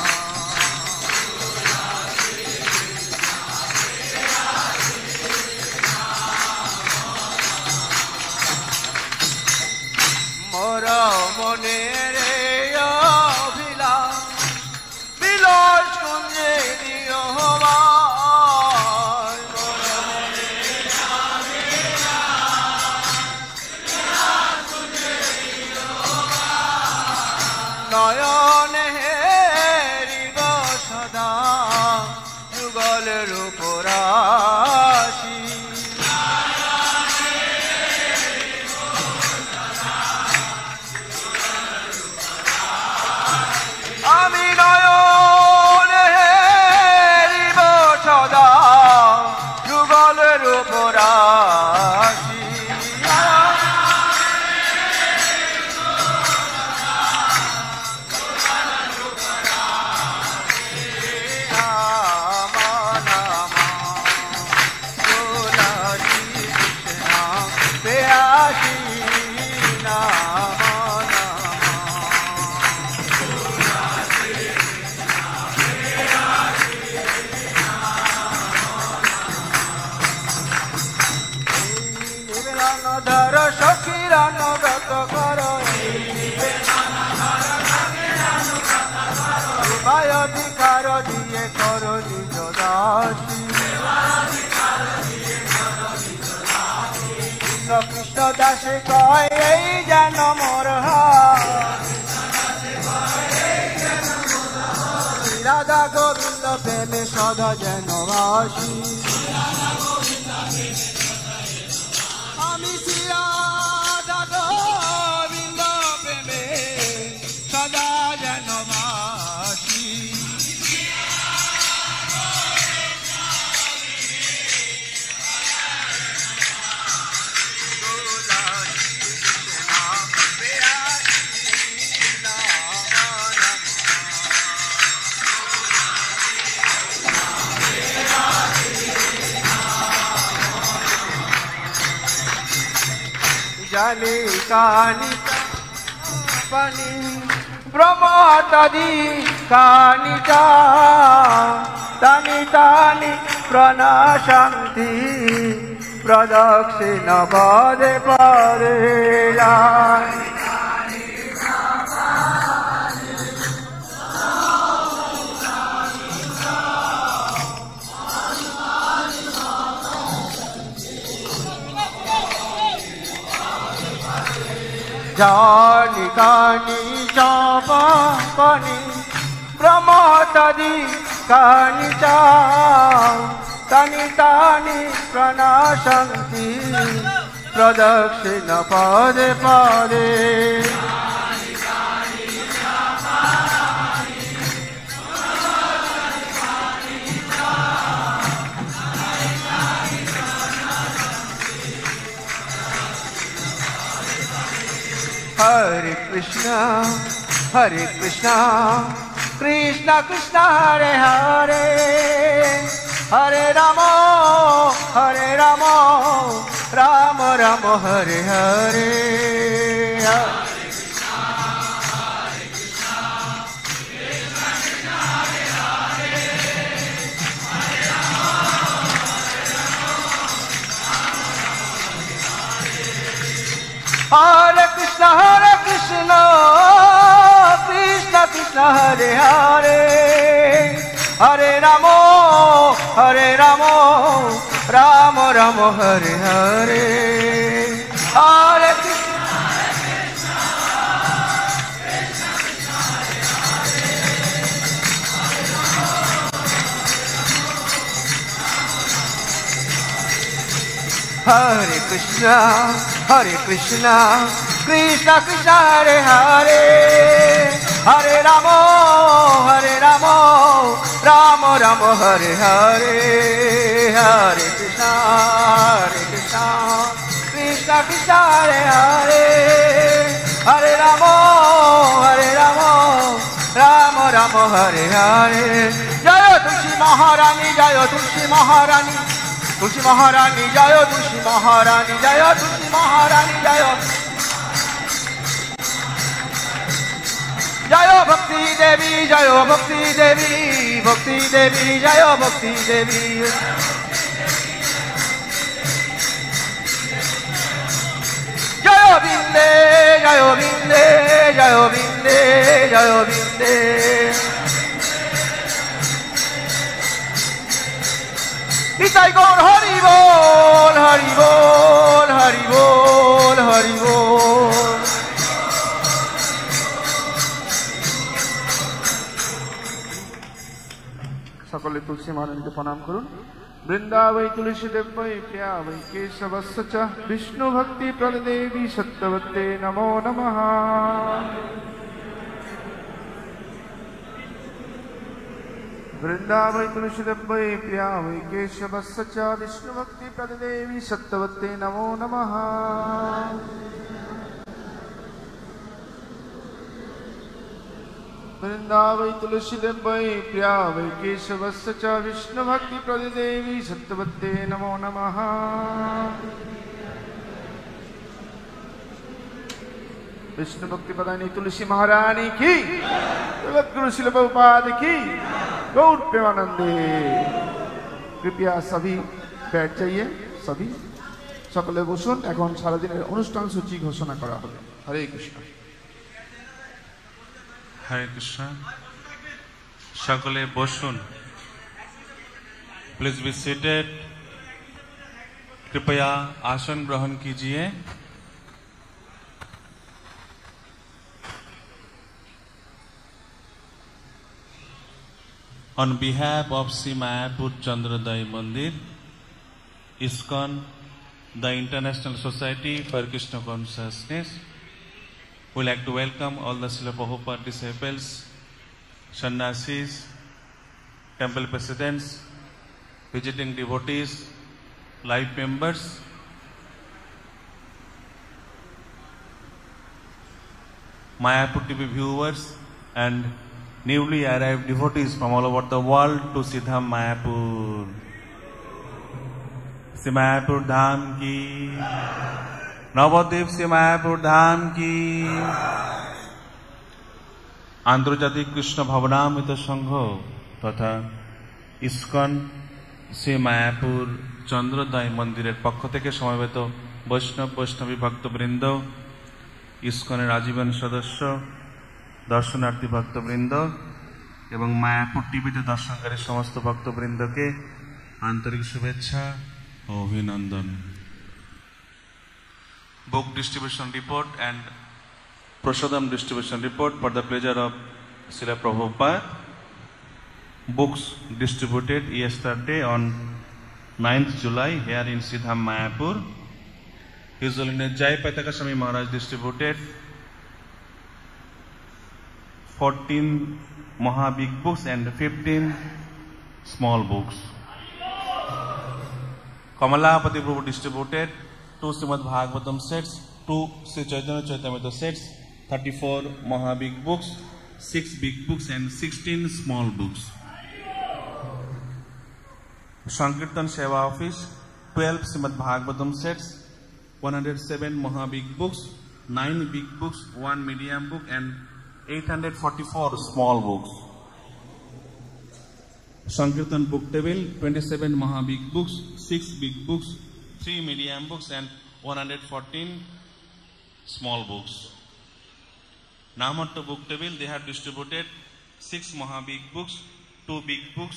S7: মোর মনের অভিলাষ বিলাস কুঞ্জে দিও আমায়। মোর মনের নয়নে হেরিব সদা যুগলের উপরাশি। আমি নয়নে হেরিব সদা যুগলের উপরাশি। নাম নাম দাসে কয় এই যেন মোর রাধা গোবিন্দ প্রেমে সদা যেন বাসি আমি রাধা গোবিন্দ প্রেমে সদা যেন বাসি জানি কানি পানি ব্রহ্মতদি কানি তানি তানি প্রণশন্তি প্রদক্ষিণ পদে পদে জানি কানি চাপা পানি ব্রহ্মতদি কানি তানি তানি প্রণশন্তি প্রদক্ষিণ পদে পদে Hare Krishna, Krishna Krishna Hare Hare, Hare Rama, Rama Rama Hare Hare. Hare Krishna, Krishna Krishna Hare Hare, Hare Rama, Rama Rama Hare Hare. Hare Krishna, Hare Krishna, Krishna Krishna Hare Hare, Hare Rama, Rama Rama Hare Hare. Hare Krishna, Krishna Krishna Hare Hare, Hare Rama, Rama Rama Hare Hare. Jaya Tulsi Maharani, Jaya Tulsi Maharani, Tulsi Maharani, Jaya Tulsi Maharani, Jaya Tulsi Maharani, Jaya Jaya Bhakti Devi, Jaya Bhakti Devi, Bhakti Devi, Jaya Bhakti Devi. Jaya Binde, Jaya Binde, Jaya Binde, Jaya Binde. Nitai Gaur Hari Bol, Hari Bol, Hari Bol, Hari Bol.
S3: সকলে তুলসী মহারানীকে প্রণাম করুন। বৃন্দাবৈ তুলসী দেবৈ প্রিয়া বৈ কেশবস্য চ বিষ্ণু ভক্তি প্রদেবী সত্যবতে নমো নমঃ। वृंदावै तुलसी देवै प्रिया वै केशवस्य च विष्णु भक्ति प्रदेवी सत्यवते नमो नमः। वृंदावै तुलसी देवै प्रिया वै केशवस्य च विष्णु भक्ति प्रदेवी सत्यवते नमो नमः। विष्णु भक्ति प्रदायिनी तुलसी महारानी की, जगद्गुरु श्रील प्रभुपाद की, गौर प्रेमानंदे। कृपया सभी बैठ जाइए, सभी सकले बसुन। এখন সারাদিনের অনুষ্ঠান সূচি ঘোষণা করা হলো। হরে কৃষ্ণ।
S8: हरे कृष्ण। সকলে বসুন। Please be seated. कृपया आसन ग्रहण कीजिए। On behalf of Sri Mayapur Chandrodaya Mandir, ISKCON, the International Society for Krishna Consciousness, we would like to welcome all the Srila Prabhupada disciples, sannyasis, temple presidents, visiting devotees, live members, Mayapur TV viewers, and newly arrived devotees from all over the world to Siddham Mayapur. Sri Mayapur Dham ki, Navadip Sri Mayapur Dham ki, Antarjatik Krishna Bhavanamrita Sangha তথা ইসকন শ্রী মায়াপুর চন্দ্রোদয় মন্দিরের পক্ষ থেকে সমবেত বৈষ্ণবী ভক্তবৃন্দ, ইসকনের আজীবন সদস্য, দর্শনার্থী ভক্তবৃন্দ এবং মায়াপুর টিভিতে দর্শনকারী সমস্ত ভক্তবৃন্দকে আন্তরিক শুভেচ্ছা ও অভিনন্দন। Book distribution report and Prasadam distribution report for the pleasure of Srila Prabhupada. Books distributed yesterday on 9th July here in Siddham Mayapur. His Holiness Jai Pataka Swami Maharaj distributed 14 Maha Big Books and 15 small books. Kamalapati Prabhu distributed 2 Srimad Bhagavatam sets, 2 Sri Chaitanya Charitamrita sets, 34 Maha Big Books, 6 big books and 16 small books. Sankirtan Seva Office, 12 Srimad Bhagavatam sets, 107 Maha Big Books, 9 big books, 1 medium book and 844 small books. Sankirtan Book Table, 27 Maha Big Books, 6 big books, 3 medium books and 114 small books. Namatta Book Table, they have distributed 6 Maha Big Books, 2 big books,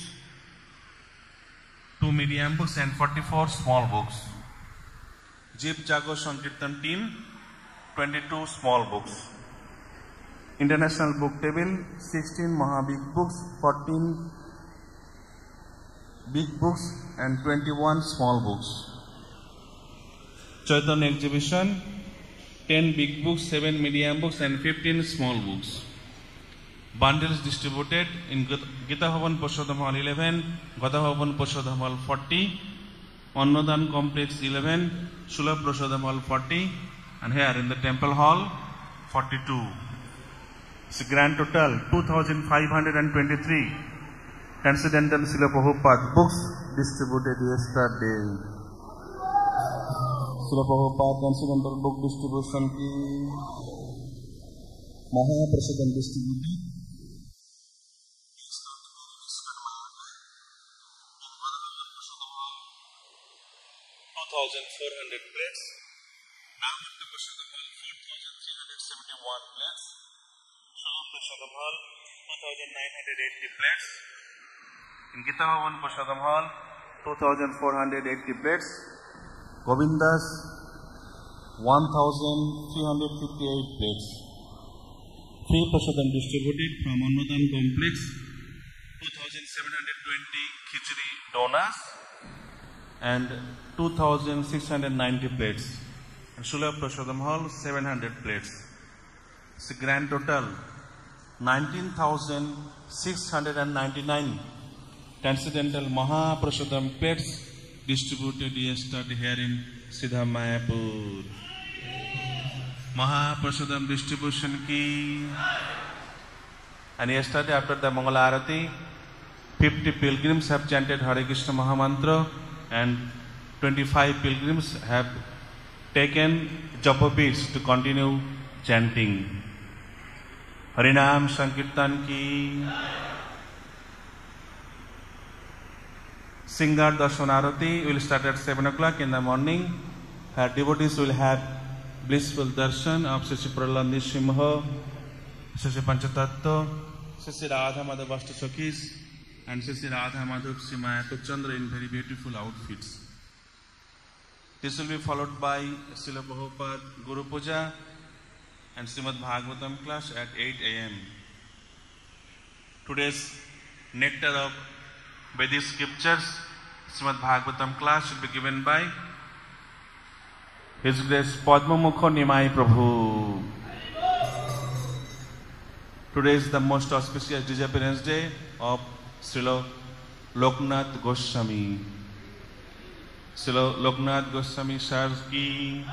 S8: 2 medium books and 44 small books. Jeep Jago Sankirtan team, 22 small books. International Book Table, 16 Maha Big Books, 14 big books and 21 small books. Chaitanya Exhibition, 10 big books, 7 medium books and 15 small books. Bundles distributed in Gita Bhavan Prasadam Hall 11, Gata Bhavan Prasadam Hall 40, Annodan Complex 11, Sulabh Prasadam Hall 40, and here in the Temple Hall 42. It's a grand total 2,523 Transcendental Srila Prabhupada books distributed yesterday. Srila Prabhupada Transcendental Book Distribution ki Mahaprasadam distributed. 2,400 plates. Namatta Prasadam Hall 4,371 plates. Sulabh Prasadam Hall 2,980 plates. In Gita Bhavan Prasadam Hall 2,480 plates. Govindas 1,358 plates. 3 Prasadam distributed from Annodan Complex, 2,720 khichdi donas and 2,690 plates. And Sulabh Prasadam Hall 700 plates. It's a grand total 19,699 Transcendental Mahaprasadam plates distributed yesterday here in Siddham Mayapur. Mahaprasadam distribution ki. And yesterday after the Mangala Arati, 50 pilgrims have chanted Hare Krishna Mahamantra and 25 pilgrims have taken japa beads to continue chanting. Harinam Sankirtan ki. Singar Darshan Arati will start at 7 o'clock in the morning. Her devotees will have blissful darshan of Sri Prahlad Nrsimha, Sri Panchatattva, Sri Radha Madhav Ashtasakis, and Sri Radha Madhav Sri Mayapur Chandra in very beautiful outfits. This will be followed by Srila Prabhupada Guru Puja and Srimad Bhagavatam class at 8 a.m. Today's nectar of Vedic scriptures, Srimad Bhagavatam class should be given by His Grace Padma Mukha Nimai Prabhu. Today is the most auspicious disappearance day of Srila Loknath Goswami. Srila Loknath Goswami Sir ki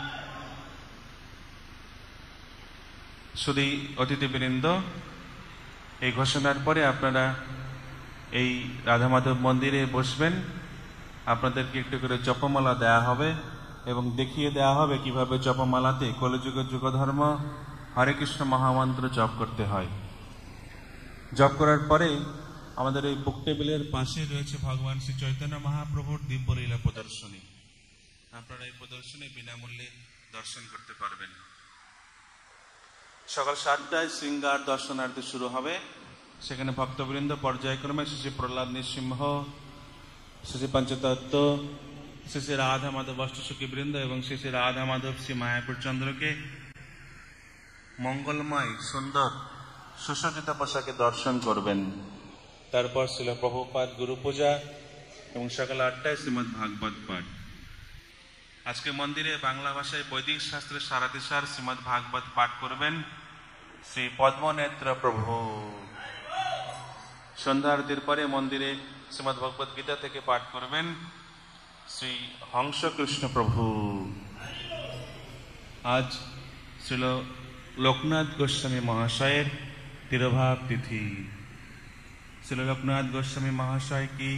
S8: শুধু অতিথিবৃন্দ, এই ঘোষণার পরে আপনারা এই রাধা মাধব মন্দিরে বসবেন। আপনাদেরকে একটু করে জপমালা দেয়া হবে এবং দেখিয়ে দেয়া হবে কিভাবে জপমালাতে কলিযুগের যুগধর্ম হরে কৃষ্ণ মহামন্ত্র জপ করতে হয়। জপ করার পরে আমাদের এই বুক টেবিলের পাশে রয়েছে ভগবান শ্রী চৈতন্য মহাপ্রভুর দিব্যলীলা প্রদর্শনী। আপনারা এই প্রদর্শনী বিনামূল্যে দর্শন করতে পারবেন। সকাল 7টায় শৃঙ্গার দর্শনার্থী শুরু হবে। সেখানে ভক্তবৃন্দ পর্যায়ক্রমে শ্রী প্রহ্লাদ নৃসিংহ, শ্রী পঞ্চতত্ত্ব, শ্রী রাধা মাধব অষ্টসখী বৃন্দ এবং শ্রী রাধা মাধব শ্রী মায়াপুর চন্দ্রকে মঙ্গলময় সুন্দর সুসজ্জিত পোশাকে দর্শন করবেন। তারপর ছিল প্রভুপাদ গুরু পূজা এবং সকাল 8টায় শ্রীমদ ভাগবত পাঠ। আজকে মন্দিরে বাংলা ভাষায় বৈদিক শাস্ত্রের সারাদিশার শ্রীমদ ভাগবত পাঠ করবেন শ্রী পদ্মনেত্র প্রভু। সন্ধ্যা আরতির পরে মন্দিরে শ্রীমদ ভগবত গীতা থেকে পাঠ করবেন শ্রী হংস কৃষ্ণ প্রভু। আজ শ্রীল লোকনাথ গোস্বামী মহাশয়ের তিরোভাব তিথি। শ্রীল লোকনাথ গোস্বামী মহাশয় কি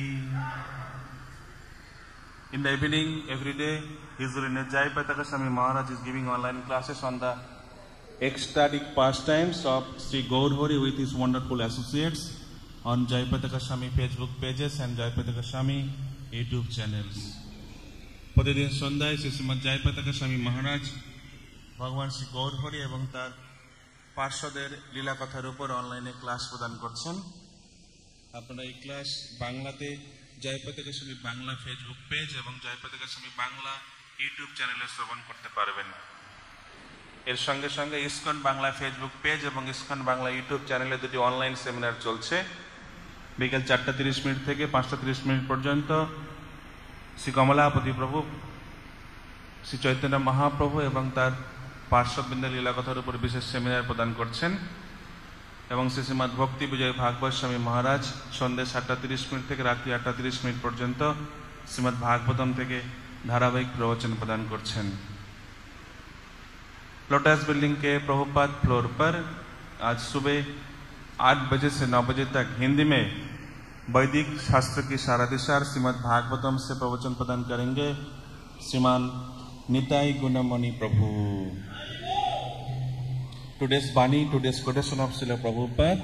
S8: In the evening, every day, His Holiness Jayapataka Swami Maharaj is giving online classes on the ecstatic pastimes of Sri Gaurhari with his wonderful associates on Jayapataka Swami Facebook pages and Jayapataka Swami YouTube channels. প্রতিদিন সন্ধ্যায় শ্রী শ্রীমৎ জয়পতাকা স্বামী মহারাজ ভগবান শ্রী গৌরহরি এবং তার পার্শ্বদের লীলা কথার উপর অনলাইনে class প্রদান করছেন। আপনারা এই ক্লাস বাংলাতে জয়পতাকা স্বামী বাংলা ফেসবুক পেজ এবং জয়পতাকা স্বামী বাংলা ইউটিউব চ্যানেলে শ্রবণ করতে পারবেন। এর সঙ্গে সঙ্গে ইসকন বাংলা ফেসবুক পেজ এবং ইসকন বাংলা ইউটিউব চ্যানেলে দুটি অনলাইন সেমিনার চলছে। বিকেল 4:30 থেকে 5:30 পর্যন্ত শ্রী কমলাপতি প্রভু, শ্রী চৈতন্য মহাপ্রভু এবং তার পার্শ্ববৃন্দ লীলাকথার উপর বিশেষ সেমিনার প্রদান করছেন এবং শ্রী শ্রীমৎ ভক্তি বিজয় ভাগবত স্বামী মহারাজ সন্ধ্যে 7:30 থেকে রাত্রি 8:30 পর্যন্ত শ্রীমৎ ভাগবতম থেকে ধারাবাহিক प्रवचन प्रदान করছেন। लोटस बिल्डिंग के प्रभुपाद फ्लोर पर आज सुबह 8 बजे से 9 बजे तक हिंदी में वैदिक शास्त्र की साराधिसार श्रीमद् भागवतम से प्रवचन प्रदान करेंगे श्रीमान निताई गुणमणि प्रभु। Today's Bani, today's quotation of Srila Prabhupada: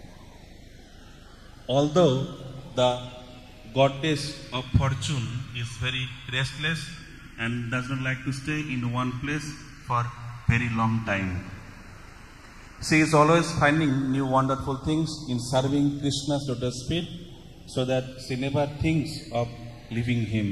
S8: although the goddess of fortune is very restless and does not like to stay in one place for very long time, she is always finding new wonderful things in serving Krishna's lotus feet, so that she never thinks of leaving him.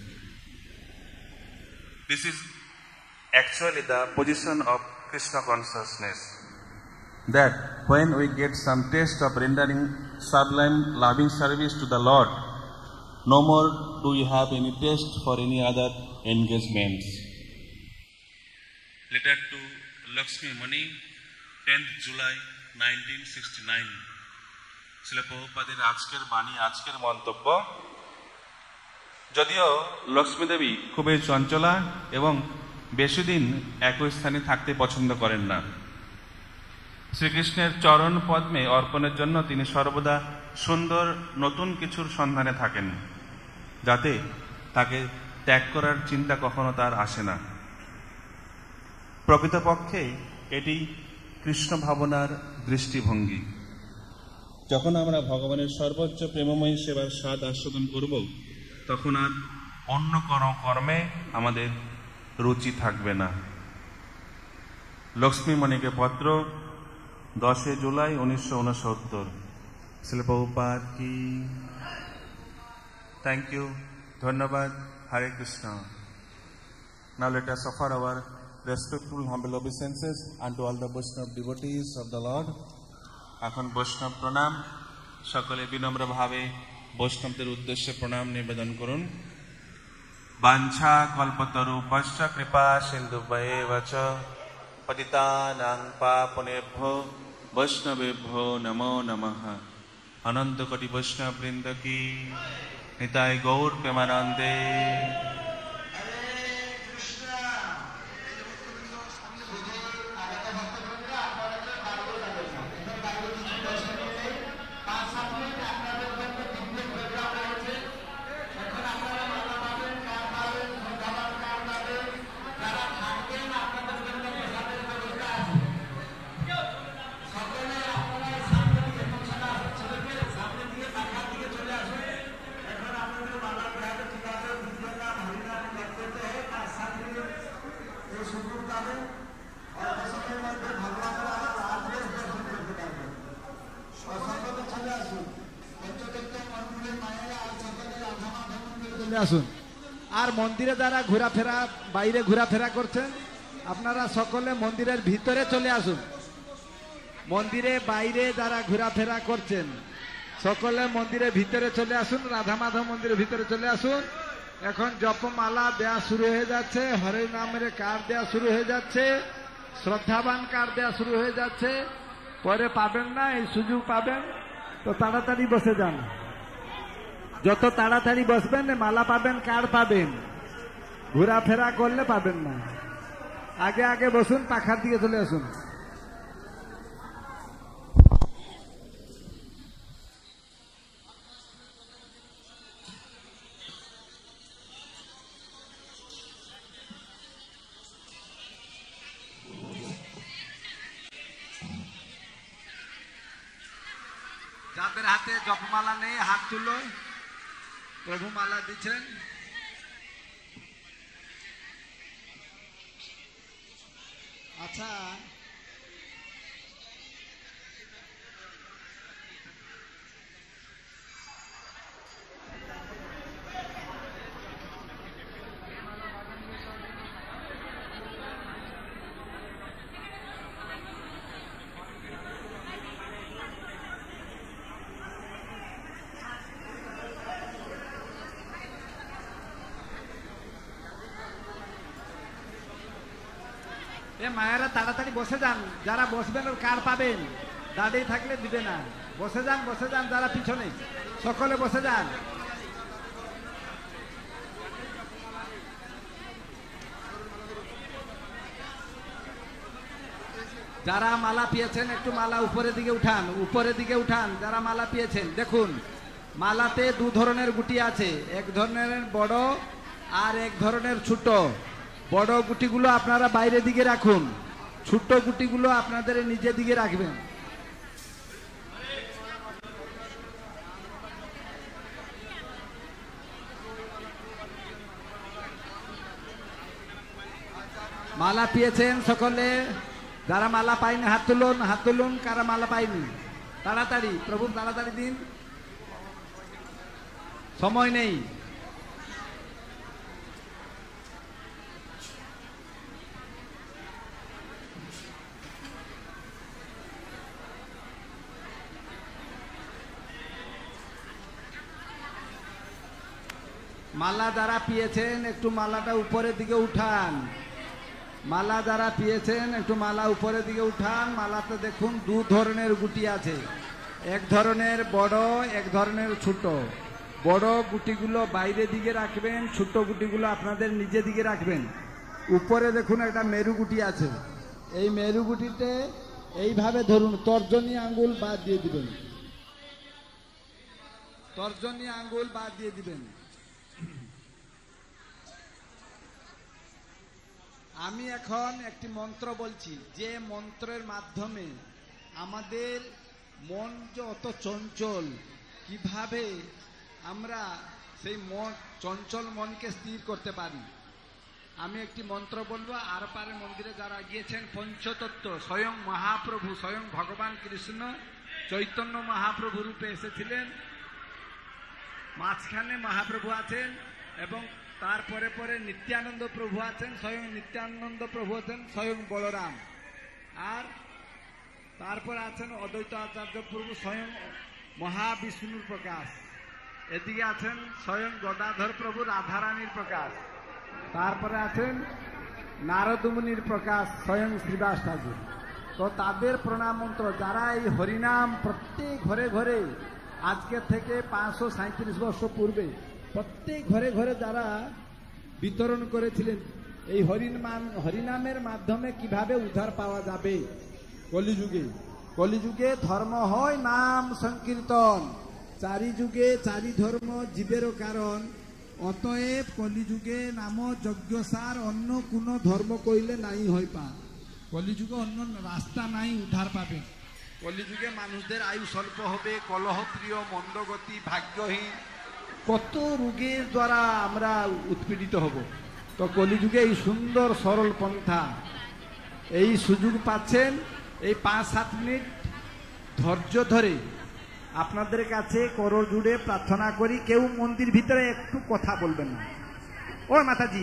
S8: This is actually the position of Krishna consciousness, that when we get some taste of rendering sublime loving service to the Lord, no more do we have any taste for any other engagements. Letter to Lakshmi Mani, 10th July 1969. Srila প্রভুপাদের আজকের বাণী, আজকের মন্তব্য: যদিও লক্ষ্মী দেবী খুবই চঞ্চলা এবং বেশি দিন একই স্থানে থাকতে পছন্দ করেন না, শ্রীকৃষ্ণের চরণ পদ্মে অর্পণের জন্য তিনি সর্বদা সুন্দর নতুন কিছুর সন্ধানে থাকেন, যাতে তাকে ত্যাগ করার চিন্তা কখনো তার আসে না। প্রকৃতপক্ষে এটি কৃষ্ণ ভাবনার দৃষ্টিভঙ্গি। যখন আমরা ভগবানের সর্বোচ্চ প্রেমময়ী সেবার স্বাদ আস্বাদন করব, তখন আর অন্য কোনো কর্মে আমাদের রুচি থাকবে না। লক্ষ্মী মণিকে পত্র, 10 জুলাই 1969। শ্রীল প্রভুপাদ কি। থ্যাংক ইউ, ধন্যবাদ। হরে Krishna. Now let us offer our respectful humble obeisances unto all the Vaishnava devotees of the Lord. এখন বৈষ্ণব প্রণাম সকলে বিনম্রভাবে বৈষ্ণবদের উদ্দেশ্যে প্রণাম নিবেদন করুন। বাঞ্ছা কল্পতরুপশ্চ কৃপা সিন্ধুভ্যেব চ পতিতানাং পাবনেভ্যো বৈষ্ণবেভ্যো নমো নমঃ। অনন্ত কোটি বৈষ্ণব বৃন্দ কি নিতাই গৌর প্রেমানন্দে।
S9: আসুন। আর মন্দিরে যারা ঘোরাফেরা বাইরে ঘোরাফেরা করছেন আপনারা সকলে মন্দিরের ভিতরে চলে আসুন। মন্দিরে বাইরে যারা ঘোরাফেরা করছেন সকলে মন্দিরের ভিতরে চলে আসুন। রাধা মাধব মন্দিরের ভিতরে চলে আসুন। এখন জপমালা দেয়া শুরু হয়ে যাচ্ছে, হরে নামের কার্ড দেয়া শুরু হয়ে যাচ্ছে, শ্রদ্ধাবান কার্ড দেয়া শুরু হয়ে যাচ্ছে। পরে পাবেন না, এই সুযোগ পাবেন, তো তাড়াতাড়ি বসে যান। যত তাড়াতাড়ি বসবেন মালা পাবেন, কার্ড পাবেন। ঘোরাফেরা করলে পাবেন না। আগে আগে বসুন, পাখার দিকে চলে আসুন। যাদের হাতে জপমালা নেই হাত তুলো, প্রভু মালা দিচ্ছেন। আচ্ছা, মায়েরা তাড়াতাড়ি বসে যান। যারা বসবেন ওর কার পাবেন, দাঁড়িয়ে থাকলে দিবে না। বসে যান, বসে যান। যারা পিছনে সকলে বসে যান। যারা মালা পেয়েছেন একটু মালা উপরের দিকে উঠান, উপরের দিকে উঠান। যারা মালা পেয়েছেন দেখুন মালাতে দু ধরনের গুটি আছে, এক ধরনের বড় আর এক ধরনের ছোট। বড় গুটিগুলো আপনারা বাইরের দিকে রাখুন, ছোট গুটিগুলো আপনাদের নিজের দিকে রাখবেন। মালা পেয়েছেন সকলে, যারা মালা পাইনি হাত তুলুন, হাত তুলুন। কারা মালা পাইনি তাড়াতাড়ি, প্রভু তাড়াতাড়ি দিন, সময় নেই। মালা যারা পেয়েছেন একটু মালাটা উপরের দিকে উঠান। মালা যারা পেয়েছেন একটু মালা উপরের দিকে উঠান। মালাতে দেখুন দু ধরনের গুটি আছে, এক ধরনের বড়, এক ধরনের ছোট। বড় গুটিগুলো বাইরের দিকে রাখবেন, ছোট গুটিগুলো আপনাদের নিজের দিকে রাখবেন। উপরে দেখুন একটা মেরু গুটি আছে, এই মেরু গুটিতে এইভাবে ধরুন, তর্জনী আঙ্গুল বাদ দিয়ে দিবেন, তর্জনী আঙ্গুল বাদ দিয়ে দিবেন। আমি এখন একটি মন্ত্র বলছি, যে মন্ত্রের মাধ্যমে আমাদের মন যে অত চঞ্চল, কিভাবে আমরা সেই মন চঞ্চল মনকে স্থির করতে পারি। আমি একটি মন্ত্র বলবো, আর পারে মন্দিরে যারা গিয়েছেন পঞ্চতত্ত্ব, স্বয়ং মহাপ্রভু, স্বয়ং ভগবান কৃষ্ণ চৈতন্য মহাপ্রভু রূপে এসেছিলেন। মাঝখানে মহাপ্রভু আছেন এবং তারপরে পরে নিত্যানন্দ প্রভু আছেন, স্বয়ং নিত্যানন্দ প্রভু আছেন, স্বয়ং বলরাম। আর তারপর আছেন অদ্বৈত আচার্য প্রভু, স্বয়ং মহাবিষ্ণুর প্রকাশ, এদিকে আছেন স্বয়ং গদাধর প্রভু রাধারানীর প্রকাশ, তারপরে আছেন নারদ মুনির প্রকাশ স্বয়ং শ্রীবাস ঠাকুর। তো তাদের প্রণাম মন্ত্র যারা এই হরিনাম প্রত্যেক ঘরে ঘরে আজকে থেকে 537 বর্ষ পূর্বে প্রত্যেক ঘরে ঘরে যারা বিতরণ করেছিলেন, এই হরিনামের মাধ্যমে কিভাবে উদ্ধার পাওয়া যাবে কলিযুগে। কলিযুগে ধর্ম হয় নাম সংকীর্তন, চারি যুগে চারি ধর্ম জীবেরও কারণ, অতএব কলিযুগে নাম যজ্ঞসার অন্য কোন ধর্ম কইলে নাই হয় পা। কলিযুগে অন্য রাস্তা নাই উদ্ধার পাবে। কলিযুগে মানুষদের আয়ু স্বল্প হবে, কলহপ্রিয়, মন্দগতি, ভাগ্যহীন, কত রোগের দ্বারা আমরা উৎপীড়িত হব। তো কলিযুগে এই সুন্দর সরল পন্থা, এই সুযোগ পাচ্ছেন। এই 5-7 মিনিট ধৈর্য ধরে আপনাদের কাছে করো জুড়ে প্রার্থনা করি, কেউ মন্দির ভিতরে একটু কথা বলবেন না। ও মাতাজি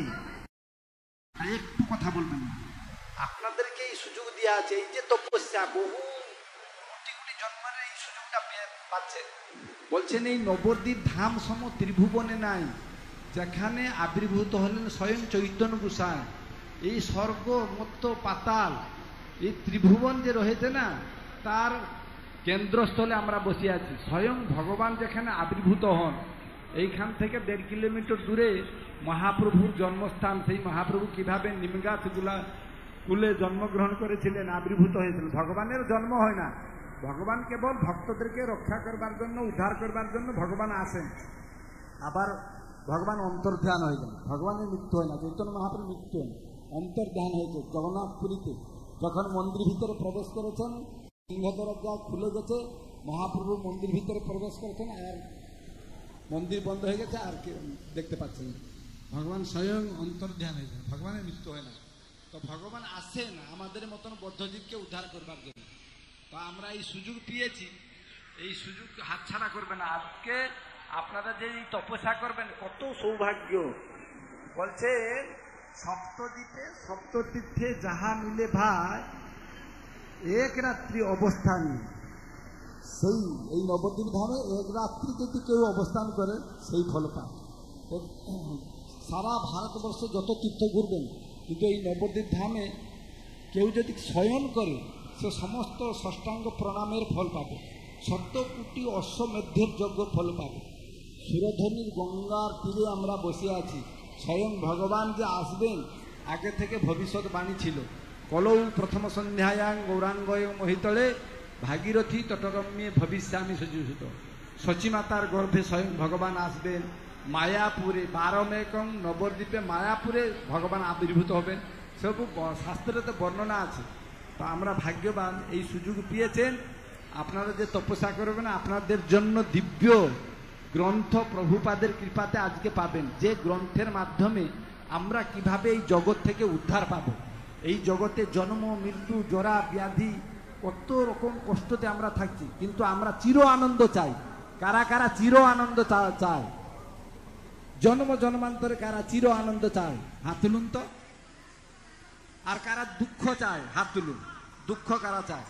S9: একটু কথা বলবেন না, আপনাদেরকে এই সুযোগ দেওয়া আছে। এই যে তপস্যা, বহু কোটি কোটি জন্মের এই সুযোগটা পাচ্ছেন। বলছেন এই নবদ্বীপ ধাম সম ত্রিভুবনে নাই, যেখানে আবির্ভূত হলেন স্বয়ং চৈতন্য গোসাই। এই স্বর্গ মত্ত পাতাল, এই ত্রিভুবন যে রয়েছে না, তার কেন্দ্রস্থলে আমরা বসে আছি। স্বয়ং ভগবান যেখানে আবির্ভূত হন, এইখান থেকে 1.5 কিলোমিটার দূরে মহাপ্রভুর জন্মস্থান। সেই মহাপ্রভু কিভাবে নিমগাছ কুলে জন্মগ্রহণ করেছিলেন, আবির্ভূত হয়েছিলেন। ভগবানের জন্ম হয় না, ভগবান কেবল ভক্তদেরকে রক্ষা করবার জন্য, উদ্ধার করবার জন্য ভগবান আসেন। আবার ভগবান অন্তর্ধান হয়ে যান, ভগবানের মৃত্যু হয় না। চৈতন্য মহাপ্রভুর মৃত্যু হয় না, অন্তর্ধান হয়েছে জগন্নাথপুরীতে। যখন মন্দির ভিতরে প্রবেশ করেছেন, সিংহ দরজা খুলে গেছে, মহাপ্রভু মন্দির ভিতরে প্রবেশ করেছেন, আর মন্দির বন্ধ হয়ে গেছে, আর দেখতে পাচ্ছেন ভগবান স্বয়ং অন্তর্ধান হয়ে যায়। ভগবানের মৃত্যু হয় না। তো ভগবান আসেন আমাদের মতন বদ্ধজীবকে উদ্ধার করবার জন্য। তো আমরা এই সুযোগ পেয়েছি, এই সুযোগ হাতছাড়া করবেন না। আজকে আপনারা যে তপস্যা করবেন, কত সৌভাগ্য। বলছে সপ্তদ্বীপে সপ্ততীর্থে যাহা মিলে ভাই, এক রাত্রি অবস্থান। সেই এই নবদ্বীপ ধামে এক রাত্রি যদি কেউ অবস্থান করে, সেই ফল পায়। সারা ভারতবর্ষে যত তীর্থ ঘুরবেন, কিন্তু এই নবদ্বীপ ধামে কেউ যদি শয়ন করে, সে সমস্ত ষষ্ঠাঙ্গ প্রণামের ফল পাবে, 70 কোটি অশ্বমেধের যজ্ঞ ফল পাবে। সুরধনির গঙ্গার তীরে আমরা বসে আছি। স্বয়ং ভগবান যে আসবেন, আগে থেকে ভবিষ্যৎবাণী ছিল। কলৌ প্রথম সন্ধ্যায়াং গৌরাঙ্গয় মহিতলে ভাগীরথী তটরম্যে ভবিষ্যামি সজুষিত। শচীমাতার গর্ভে স্বয়ং ভগবান আসবেন। মায়াপুরে 12 মেকং নবদ্বীপে মায়াপুরে ভগবান আবির্ভূত হবেন। সব শাস্ত্রেতে বর্ণনা আছে। তো আমরা ভাগ্যবান, এই সুযোগ পেয়েছেন। আপনারা যে তপস্যা করবেন, আপনাদের জন্য দিব্য গ্রন্থ প্রভুপাদের কৃপাতে আজকে পাবেন, যে গ্রন্থের মাধ্যমে আমরা কিভাবে এই জগৎ থেকে উদ্ধার পাব। এই জগতে জন্ম, মৃত্যু, জরা, ব্যাধি, কত রকম কষ্টতে আমরা থাকছি, কিন্তু আমরা চির আনন্দ চাই। কারা কারা চির আনন্দ চায়? জন্ম জন্মান্তরে কারা চির আনন্দ চায়? হাত তুলুন তো। আর কারা দুঃখ চায়? হাত তুলুন। দুঃখ কারা চায়?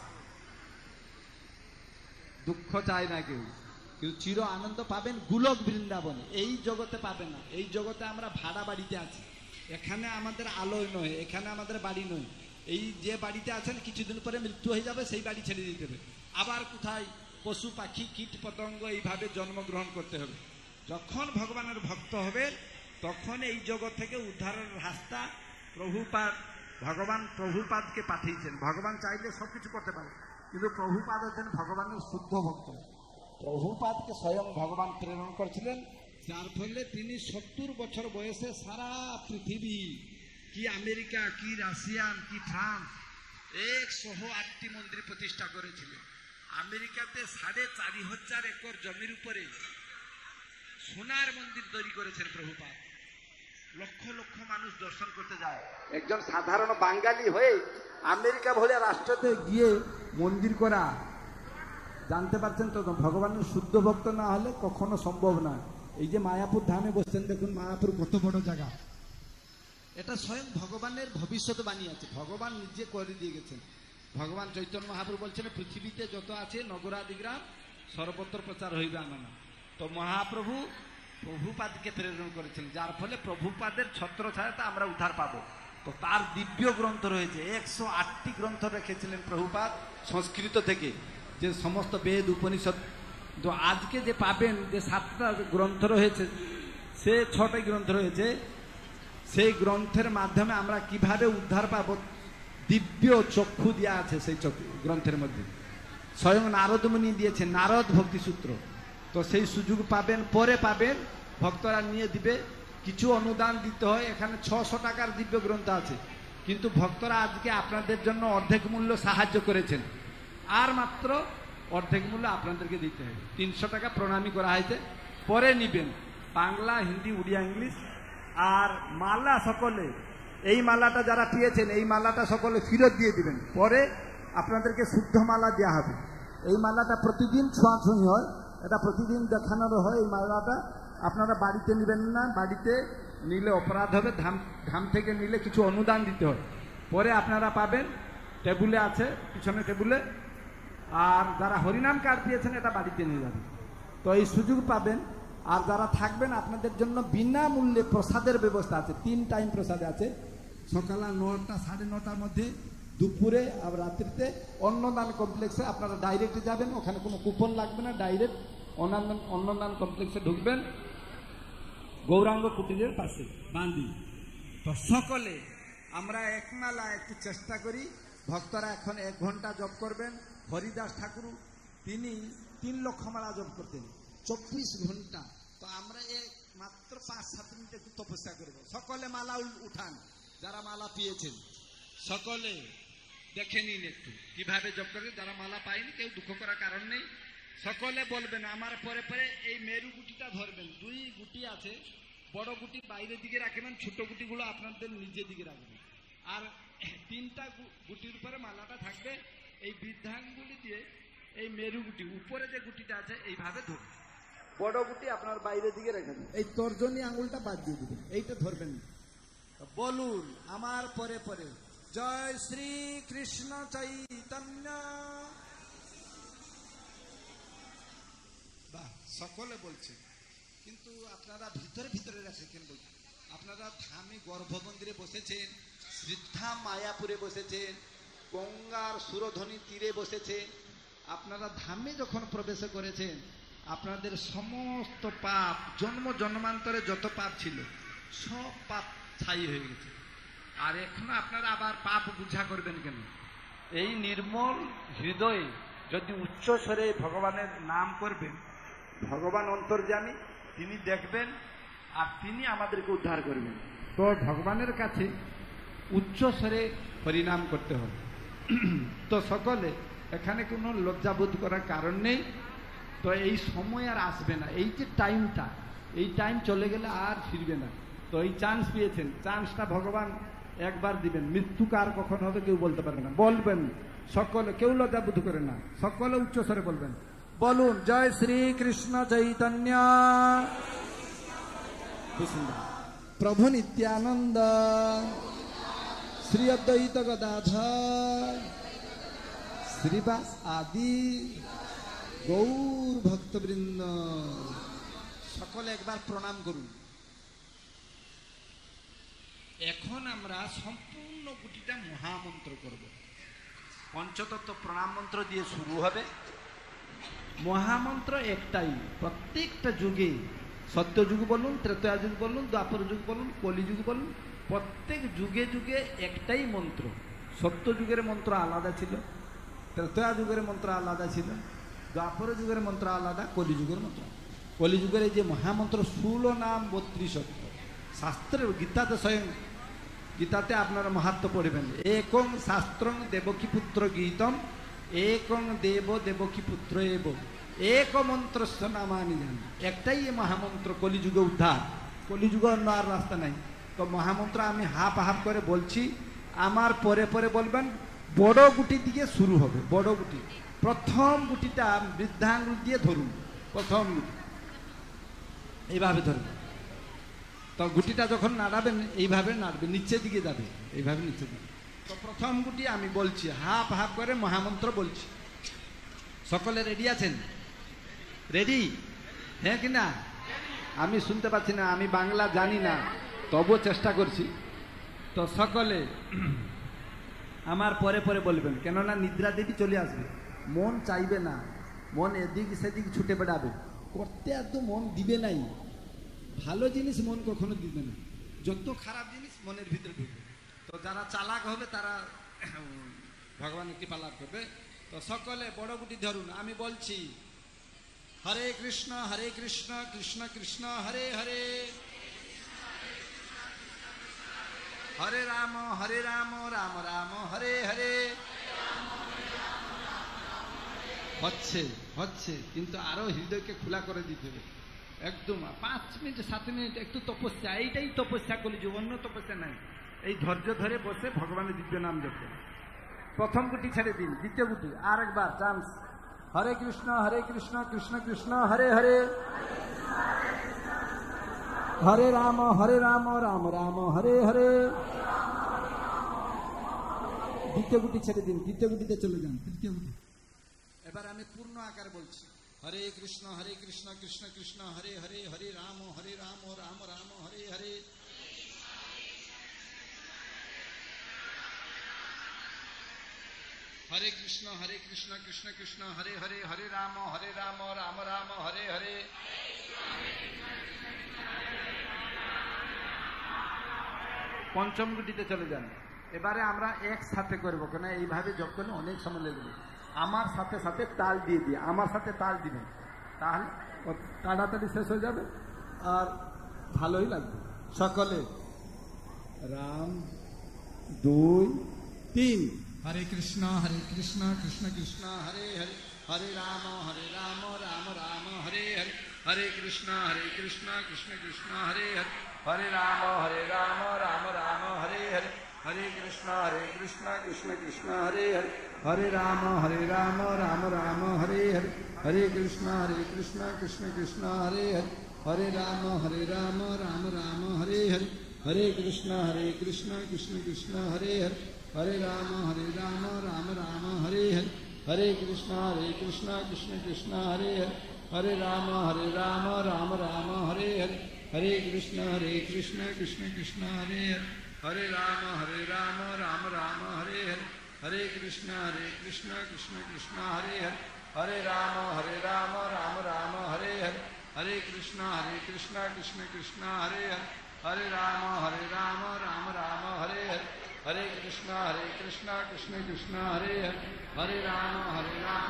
S9: দুঃখ চায় না কেউ, কিন্তু চির আনন্দ পাবেন গোলক বৃন্দাবনে। এই জগতে পাবেন না। এই জগতে আমরা ভাড়া বাড়িতে আছি। এখানে আমাদের আলোয় নয়, এখানে আমাদের বাড়ি নয়। এই যে বাড়িতে আছেন, কিছুদিন পরে মৃত্যু হয়ে যাবে, সেই বাড়ি ছেড়ে দিতে হবে। আবার কোথায় পশু পাখি কীট পতঙ্গ এইভাবে জন্মগ্রহণ করতে হবে। যখন ভগবানের ভক্ত হবে, তখন এই জগৎ থেকে উদ্ধারের রাস্তা প্রভুপাদ, ভগবান প্রভুপাদকে পাঠিয়েছেন। ভগবান চাইলে সবকিছু করতে পারে, কিন্তু প্রভুপাদ হচ্ছেন ভগবানের শুদ্ধ ভক্ত। প্রভুপাদকে স্বয়ং ভগবান প্রেরণ করেছিলেন, যার ফলে তিনি 70 বছর বয়সে সারা পৃথিবী, কি আমেরিকা, কি রাশিয়ান, কি ফ্রান্স, 108টি মন্দির প্রতিষ্ঠা করেছিলেন। আমেরিকাতে 4,500 একর জমির উপরে সোনার মন্দির তৈরি করেছেন প্রভুপাদ। লক্ষ লক্ষ মানুষ দর্শন করতে যায়। একজন সাধারণ বাঙালি হয়ে আমেরিকা ভলিয়া রাষ্ট্রতে গিয়ে মন্দির করা, জানতে পারছেন তো, ভগবানের শুদ্ধ ভক্ত না হলে কখনো সম্ভব না। এই যে মায়াপুর ধামে বসছেন, দেখুন মায়াপুর কত বড় জায়গা। এটা স্বয়ং ভগবানের ভবিষ্যৎবাণী আছে, ভগবান নিজে করে দিয়ে গেছেন। ভগবান চৈতন্য মহাপ্রভু বলছেন, পৃথিবীতে যত আছে নগরাদিগ্রাম সর্বত্র প্রচার হইবে আনন্দ। তো মহাপ্রভু প্রভুপাদকে প্রেরণ করেছিলেন, যার ফলে প্রভুপাদের ছত্রছায়াতে আমরা উদ্ধার পাবো। তো তার দিব্য গ্রন্থ রয়েছে, 108টি গ্রন্থ রেখেছিলেন প্রভুপাদ সংস্কৃত থেকে, যে সমস্ত বেদ উপনিষদ। তো আজকে যে পাবেন যে 7টা গ্রন্থ রয়েছে, সে 6টি গ্রন্থ রয়েছে, সেই গ্রন্থের মাধ্যমে আমরা কিভাবে উদ্ধার পাব, দিব্য চক্ষু দেওয়া আছে সেই গ্রন্থের মধ্যে। স্বয়ং নারদ মুনি দিয়েছে নারদ ভক্তি সূত্র। তো সেই সুযোগ পাবেন, পরে পাবেন, ভক্তরা নিয়ে দিবে। কিছু অনুদান দিতে হয়। এখানে 600 টাকার দিব্য গ্রন্থ আছে, কিন্তু ভক্তরা আজকে আপনাদের জন্য অর্ধেক মূল্য সাহায্য করেছেন, আর মাত্র অর্ধেক মূল্য আপনাদেরকে দিতে হবে। 300 টাকা প্রণামী করা হয়েছে, পরে নিবেন। বাংলা, হিন্দি, উড়িয়া, ইংলিশ। আর মালা সকলে, এই মালাটা যারা পেয়েছেন এই মালাটা সকলে ফেরত দিয়ে দিবেন, পরে আপনাদেরকে শুদ্ধ মালা দেওয়া হবে। এই মালাটা প্রতিদিন ছোঁয়াছুঁই হয়, এটা প্রতিদিন দেখানোর হয়। এই মালাটা আপনারা বাড়িতে নেবেন না, বাড়িতে নিলে অপরাধ হবে। ধাম থেকে নিলে কিছু অনুদান দিতে হয়, পরে আপনারা পাবেন। টেবুলে আছে, পিছনে টেবুলে। আর যারা হরিনাম কার্ড পেয়েছেন এটা বাড়িতে নিয়ে যাবেন। তো এই সুযোগ পাবেন। আর যারা থাকবেন আপনাদের জন্য বিনামূল্যে প্রসাদের ব্যবস্থা আছে। 3 টাইম প্রসাদ আছে, সকাল 9টা 9:30টার মধ্যে, দুপুরে আর রাত্রিতে। অন্নদান কমপ্লেক্সে আপনারা ডাইরেক্ট যাবেন, ওখানে কোনো কুপন লাগবে না, ডাইরেক্ট অন্নদান কমপ্লেক্সে ঢুকবেন, গৌরাঙ্গ কুটিরের পাশে বান্দি। তো সকলে আমরা একমালা একটু চেষ্টা করি। ভক্তরা এখন 1 ঘন্টা জপ করবেন। হরিদাস ঠাকুর তিনি 3 লক্ষ মালা জপ করতেন 24 ঘন্টা। তো আমরা মাত্র 5-7 মিনিট একটু তপস্যা করব। সকলে মালা উঠান, যারা মালা পেয়েছেন সকলে দেখে নিন একটু কিভাবে জপ করে। যারা মালা পায়নি কেউ দুঃখ করার কারণ নেই। সকলে বলবেন আমার পরে পরে এই মেরু গুটিটা ধরবেন। 2 গুটি আছে, বড় গুটি বাইরের দিকে রাখবেন, ছোট গুটিগুলো আপনাদের নিজের দিকে রাখবেন। আর 3টা গুটির উপরে মালাটা থাকবে। এই বৃদ্ধাঙ্গুলি দিয়ে এই মেরু গুটি উপরে যে গুটিটা আছে এইভাবে ধরবেন, বড় গুটি আপনার বাইরের দিকে রেখে দেবেন। এই তর্জনী আঙুলটা বাদ দিয়ে দিবেন, এইটা ধরবেন। বলুন আমার পরে পরে, জয় শ্রী কৃষ্ণ চৈতন্য। বাহ, সকলে বলছে, কিন্তু আপনারা ভিতরে ভিতরে রেখেছেন। বলছেন আপনারা ধামে গর্ভ মন্দিরে বসেছেন, শ্রীধাম মায়াপুরে বসেছেন, গঙ্গার সুরধ্বনি তীরে বসেছেন। আপনারা ধামে যখন প্রবেশ করেছেন, আপনাদের সমস্ত পাপ, জন্ম জন্মান্তরে যত পাপ ছিল সব পাপ ছাই হয়ে গেছে। আর এখন আপনারা আবার পাপ বুঝা করবেন কেন? এই নির্মল হৃদয়ে যদি উচ্চ স্বরে ভগবানের নাম করবেন, ভগবান অন্তর্যামী, তিনি দেখবেন আর তিনি আমাদেরকে উদ্ধার করবেন। তো ভগবানের কাছে উচ্চ স্বরে হরিনাম করতে হবে। তো সকলে এখানে কোনো লজ্জাবোধ করার কারণ নেই। তো এই সময় আর আসবে না, এই যে টাইমটা, এই টাইম চলে গেলে আর ফিরবে না। তো এই চান্স পেয়েছেন, চান্সটা ভগবান একবার দিবেন। মৃত্যু কার কখন হবে কেউ বলতে পারবে না। বলবেন সকলে, কেউ লজ্জাবোধ করে না, সকলে উচ্চ স্বরে বলবেন। বলুন জয় শ্রী কৃষ্ণ চৈতন্য প্রভু নিত্যানন্দ শ্রী অদ্বৈত গদাধর শ্রীবাস আদি গৌর ভক্তবৃন্দ। সকলে একবার প্রণাম করুন। এখন আমরা সম্পূর্ণ গুটিটা মহামন্ত্র করব। পঞ্চতত্ত্ব প্রণাম মন্ত্র দিয়ে শুরু হবে। মহামন্ত্র একটাই, প্রত্যেকটা যুগে, সত্যযুগ বলুন, ত্রেতয়া যুগ বলুন, দ্বাপর যুগ বলুন, কলিযুগ বলুন, প্রত্যেক যুগে যুগে একটাই মন্ত্র। সত্য যুগের মন্ত্র আলাদা ছিল, ত্রেতয়া যুগের মন্ত্র আলাদা ছিল, দ্বাপর যুগের মন্ত্র আলাদা, কলিযুগের মন্ত্র। কলিযুগের এই যে মহামন্ত্র 16 নাম 32 শাস্ত্রের, গীতাতে স্বয়ং, গীতাতে আপনারা মাহাত্ম্য পড়বেন। একং শাস্ত্রং দেবকী পুত্র গীতম, একং দেব দেবকী পুত্র এব, এক মন্ত্রস্য নামানি জান। একটাই মহামন্ত্র, কলিযুগে উদ্ধার। কলিযুগে অন্য আর রাস্তা নাই। তো মহামন্ত্র আমি হাফ হাফ করে বলছি, আমার পরে পরে বলবেন। বড় গুটি দিয়ে শুরু হবে। বড় গুটি, প্রথম গুটিটা বৃদ্ধাঙ্গুল দিয়ে ধরুন। প্রথম গুটি এইভাবে ধরবেন। তো গুটিটা যখন নাড়াবেন এইভাবে নাড়বেন, নিচের দিকে যাবে, এইভাবে নিচের দিকে। তো প্রথম গুটি আমি বলছি, হাফ হাফ করে মহামন্ত্র বলছি। সকলে রেডি আছেন? রেডি? হ্যাঁ কি না? আমি শুনতে পাচ্ছি না, আমি বাংলা জানি না, তবুও চেষ্টা করছি। তো সকলে আমার পরে পরে বলবেন, কেননা নিদ্রা দেবী চলে আসবে। মন চাইবে না, মন এদিক সেদিক ছুটে বেড়াবে, করতে এত মন দিবে নাই। ভালো জিনিস মন কখনো দিবে না, যত খারাপ জিনিস মনের ভিতরে ঢুকবে। তো যারা চালাক হবে তারা ভগবানের কৃপা লাভ করবে। তো সকলে বড় গুটি ধরুন, আমি বলছি হরে কৃষ্ণ কৃষ্ণ কৃষ্ণ হরে হরে, হরে রাম রাম রাম হরে হরে। হচ্ছে হচ্ছে, কিন্তু আরো হৃদয়কে খোলা করে দিতে হবে একদম। 5 মিনিট 7 মিনিট একটু তপস্যা, এইটাই তপস্যা করি, যে অন্য তপস্যা নাই। এই ধৈর্য ধরে বসে ভগবানের দিব্য নাম জপে। প্রথম গুটি ছেড়ে দিন, দ্বিতীয় গুটি আর একবার চান্স। হরে কৃষ্ণ কৃষ্ণ কৃষ্ণ হরে হরে, হরে রাম রাম রাম হরে হরে। দ্বিতীয় গুটি ছেড়ে দিন, তৃতীয় গুটিতে চলে যান, তৃতীয় গুটি। এবার আমি পূর্ণ আকার বলছি, হরে কৃষ্ণ কৃষ্ণ কৃষ্ণ হরে হরে, হরে রাম রাম রাম হরে হরে। হরে কৃষ্ণ কৃষ্ণ কৃষ্ণ হরে হরে, হরে রাম রাম রাম হরে হরে। পঞ্চম গুটিতে চলে যান। এবারে আমরা একসাথে করবো, কেন এইভাবে জপ করলে অনেক সময় লাগবে। আমার সাথে সাথে তাল দিয়ে দিয়ে, আমার সাথে তাল দিবেন, তাহলে তাড়াতাড়ি শেষ হয়ে যাবে আর ভালোই লাগবে। সকলে রাম 2 3। হরে কৃষ্ণ কৃষ্ণ কৃষ্ণ হরে হরে, হরে রাম রাম রাম হরে হরে, হরে কৃষ্ণ কৃষ্ণ কৃষ্ণ হরে হরে, হরে রাম রাম রাম হরে হরে, হরে কৃষ্ণ কৃষ্ণ কৃষ্ণ হরে হরে, হরে রাম রাম রাম হরে হরে, হরে কৃষ্ণ কৃষ্ণ কৃষ্ণ হরে হরে, হরে রাম রাম রাম হরে হরে, হরে কৃষ্ণ কৃষ্ণ কৃষ্ণ হরে হরে, হরে রাম রাম রাম হরে হরে, হরে কৃষ্ণ কৃষ্ণ কৃষ্ণ হরে হরে, হরে রাম রাম রাম হরে হরে, হরে কৃষ্ণ কৃষ্ণ কৃষ্ণ হরে হরে, হরে রাম রাম রাম হরে হরে, হরে কৃষ্ণ কৃষ্ণ কৃষ্ণ হরে হরে, হরে রাম রাম রাম হরে হরে, হরে কৃষ্ণ কৃষ্ণ কৃষ্ণ হরে হরে, হরে রাম রাম রাম হরে হরে, হরে কৃষ্ণ কৃষ্ণ কৃষ্ণ হরে হরে, হরে রাম রাম।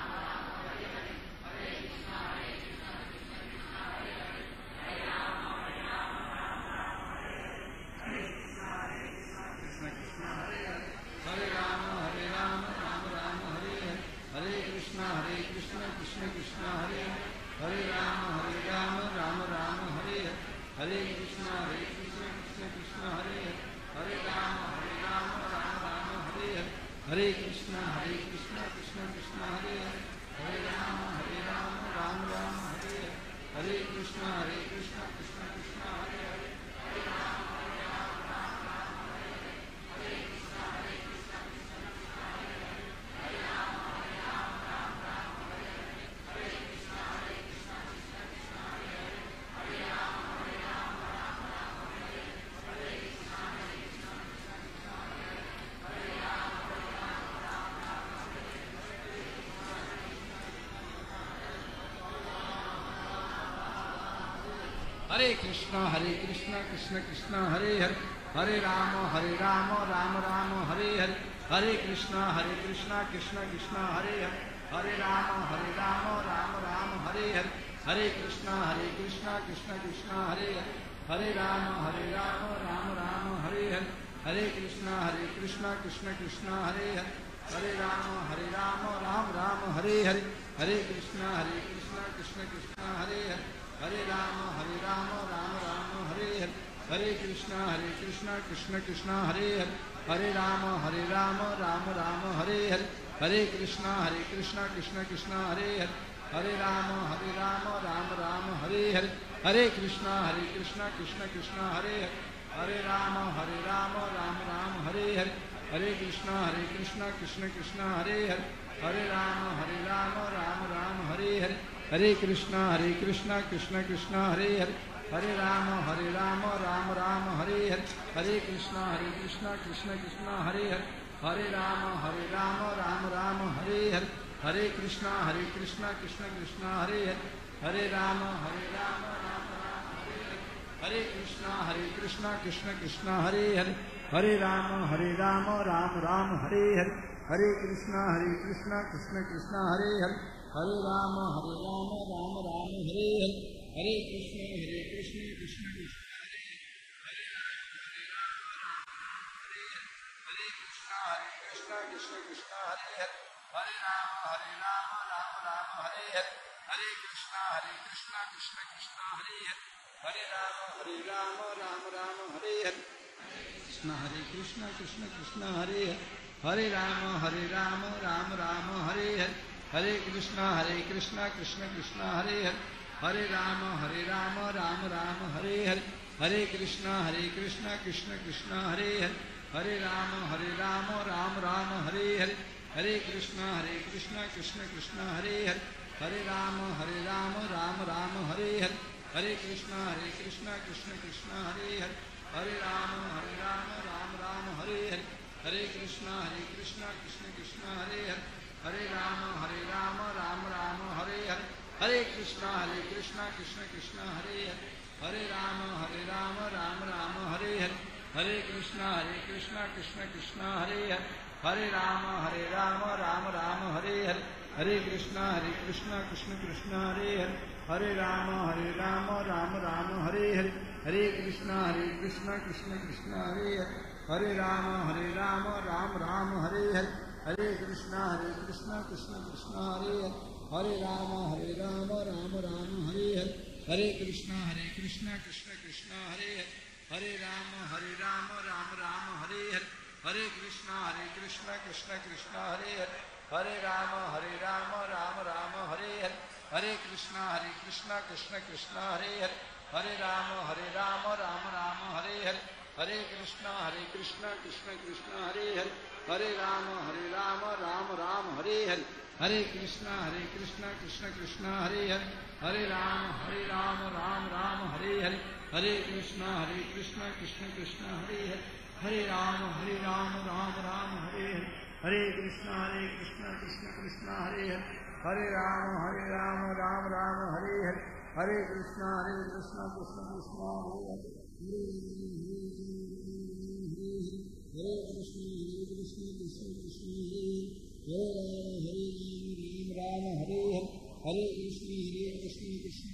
S9: हरे राम राम राम हरे हरे, हरे कृष्ण कृष्ण कृष्ण हरे, हरे राम राम राम हरे हरे, हरे कृष्ण कृष्ण कृष्ण हरे, हरे राम राम राम हरे हरे, हरे कृष्ण कृष्ण कृष्ण हरे, हरे राम राम राम हरे, हरे कृष्ण कृष्ण कृष्ण हरे, हरे राम हरे कृष्ण कृष्ण कृष्ण हरे हरे, हरे राम राम राम हरे हरे, हरे कृष्ण कृष्ण कृष्ण हरे हरे, हरे राम राम राम हरे हरे, हरे कृष्ण कृष्ण कृष्ण हरे हरे, हरे राम राम राम हरे हरे, हरे कृष्ण कृष्ण कृष्ण हरे हरे, हरे राम राम राम हरे हरे, हरे कृष्ण कृष्ण कृष्ण हरे हरे, हरे राम राम राम हरे हरे, हरे कृष्ण कृष्ण कृष्ण हरे हरे, हरे राम राम राम हरे हरे, हरे कृष्ण कृष्ण कृष्ण हरे हरे, हरे राम राम राम हरे हरे, हरे कृष्ण कृष्ण कृष्ण हरे हरे, हरे राम राम राम हरे हरे, हरे कृष्ण कृष्ण कृष्ण हरे हरे, हरे राम राम राम हरे हरे, हरे कृष्णा कृष्ण कृष्ण हरे हरे हरे राम राम राम हरे हरे हरे कृष्णा कृष्ण कृष्ण हरे हरे हरे राम राम राम हरे हरे हरे कृष्णा कृष्ण कृष्ण हरे हरे हरे राम राम राम हरे हरे हरे कृष्णा कृष्ण कृष्ण हरे हरे हरे राम राम राम हरे हरे हरे कृष्णा कृष्ण कृष्ण हरे हरे हरे राम राम राम हरे हरे हरे कृष्ण कृष्ण कृष्ण हरे हरे हरे कृष्णा कृष्ण कृष्ण हरे हरे हरे राम राम राम हरे हरे हरे कृष्णा कृष्ण कृष्ण हरे हरे हरे राम राम राम हरे हरे कृष्ण कृष्ण हरे हरे हरे राम राम राम हरे हरे हरे कृष्णा कृष्ण कृष्ण हरे हरे हरे राम राम राम हरे हरे हरे कृष्णा कृष्ण कृष्ण हरे हरे हरे राम राम राम हरे हरे हरे कृष्णा कृष्ण कृष्ण हरे हरे हरे राम राम राम हरे हरे हरे कृष्णा कृष्ण कृष्ण हरे हरे हरे राम राम राम हरे हरे हरे कृष्णा कृष्ण कृष्ण हरे हरे हरे राम राम राम हरे हरे हरे कृष्णा कृष्ण कृष्ण हरे हरे हरे राम राम राम हरे हरे हरे कृष्णा कृष्ण कृष्ण हरे हरे हरे राम राम राम हरे हरे हरे कृष्णा कृष्ण कृष्ण हरे हरे हरे राम राम राम हरे हरे हरे कृष्णा कृष्ण कृष्ण हरे हरे हरे राम राम राम हरे हरे हरे कृष्णा कृष्ण कृष्ण हरे हरे हरे राम राम राम हरे हरे हरे कृष्णा कृष्ण कृष्ण हरे हरे हरे राम राम राम हरे हरे हरे कृष्णा कृष्ण कृष्ण हरे हरे हरे राम राम राम हरे हरे हरे कृष्णा कृष्ण कृष्ण हरे हरे हरे राम राम राम हरे हरे हरे कृष्णा कृष्ण कृष्ण हरे हरे हरे राम राम राम हरे हरे हरे कृष्णा कृष्ण कृष्ण हरे हरे हरे राम राम हरे हरे हरे कृष्णा कृष्ण कृष्ण हरे हरे हरे राम राम राम हरे हरे हरे कृष्णा कृष्ण कृष्ण हरे हरे हरे राम राम राम हरे हरे हरे कृष्णा कृष्ण कृष्ण हरे हरे हरे कृष्ण कृष्ण हरे राम हरे हरे हरे कृष्ण कृष्ण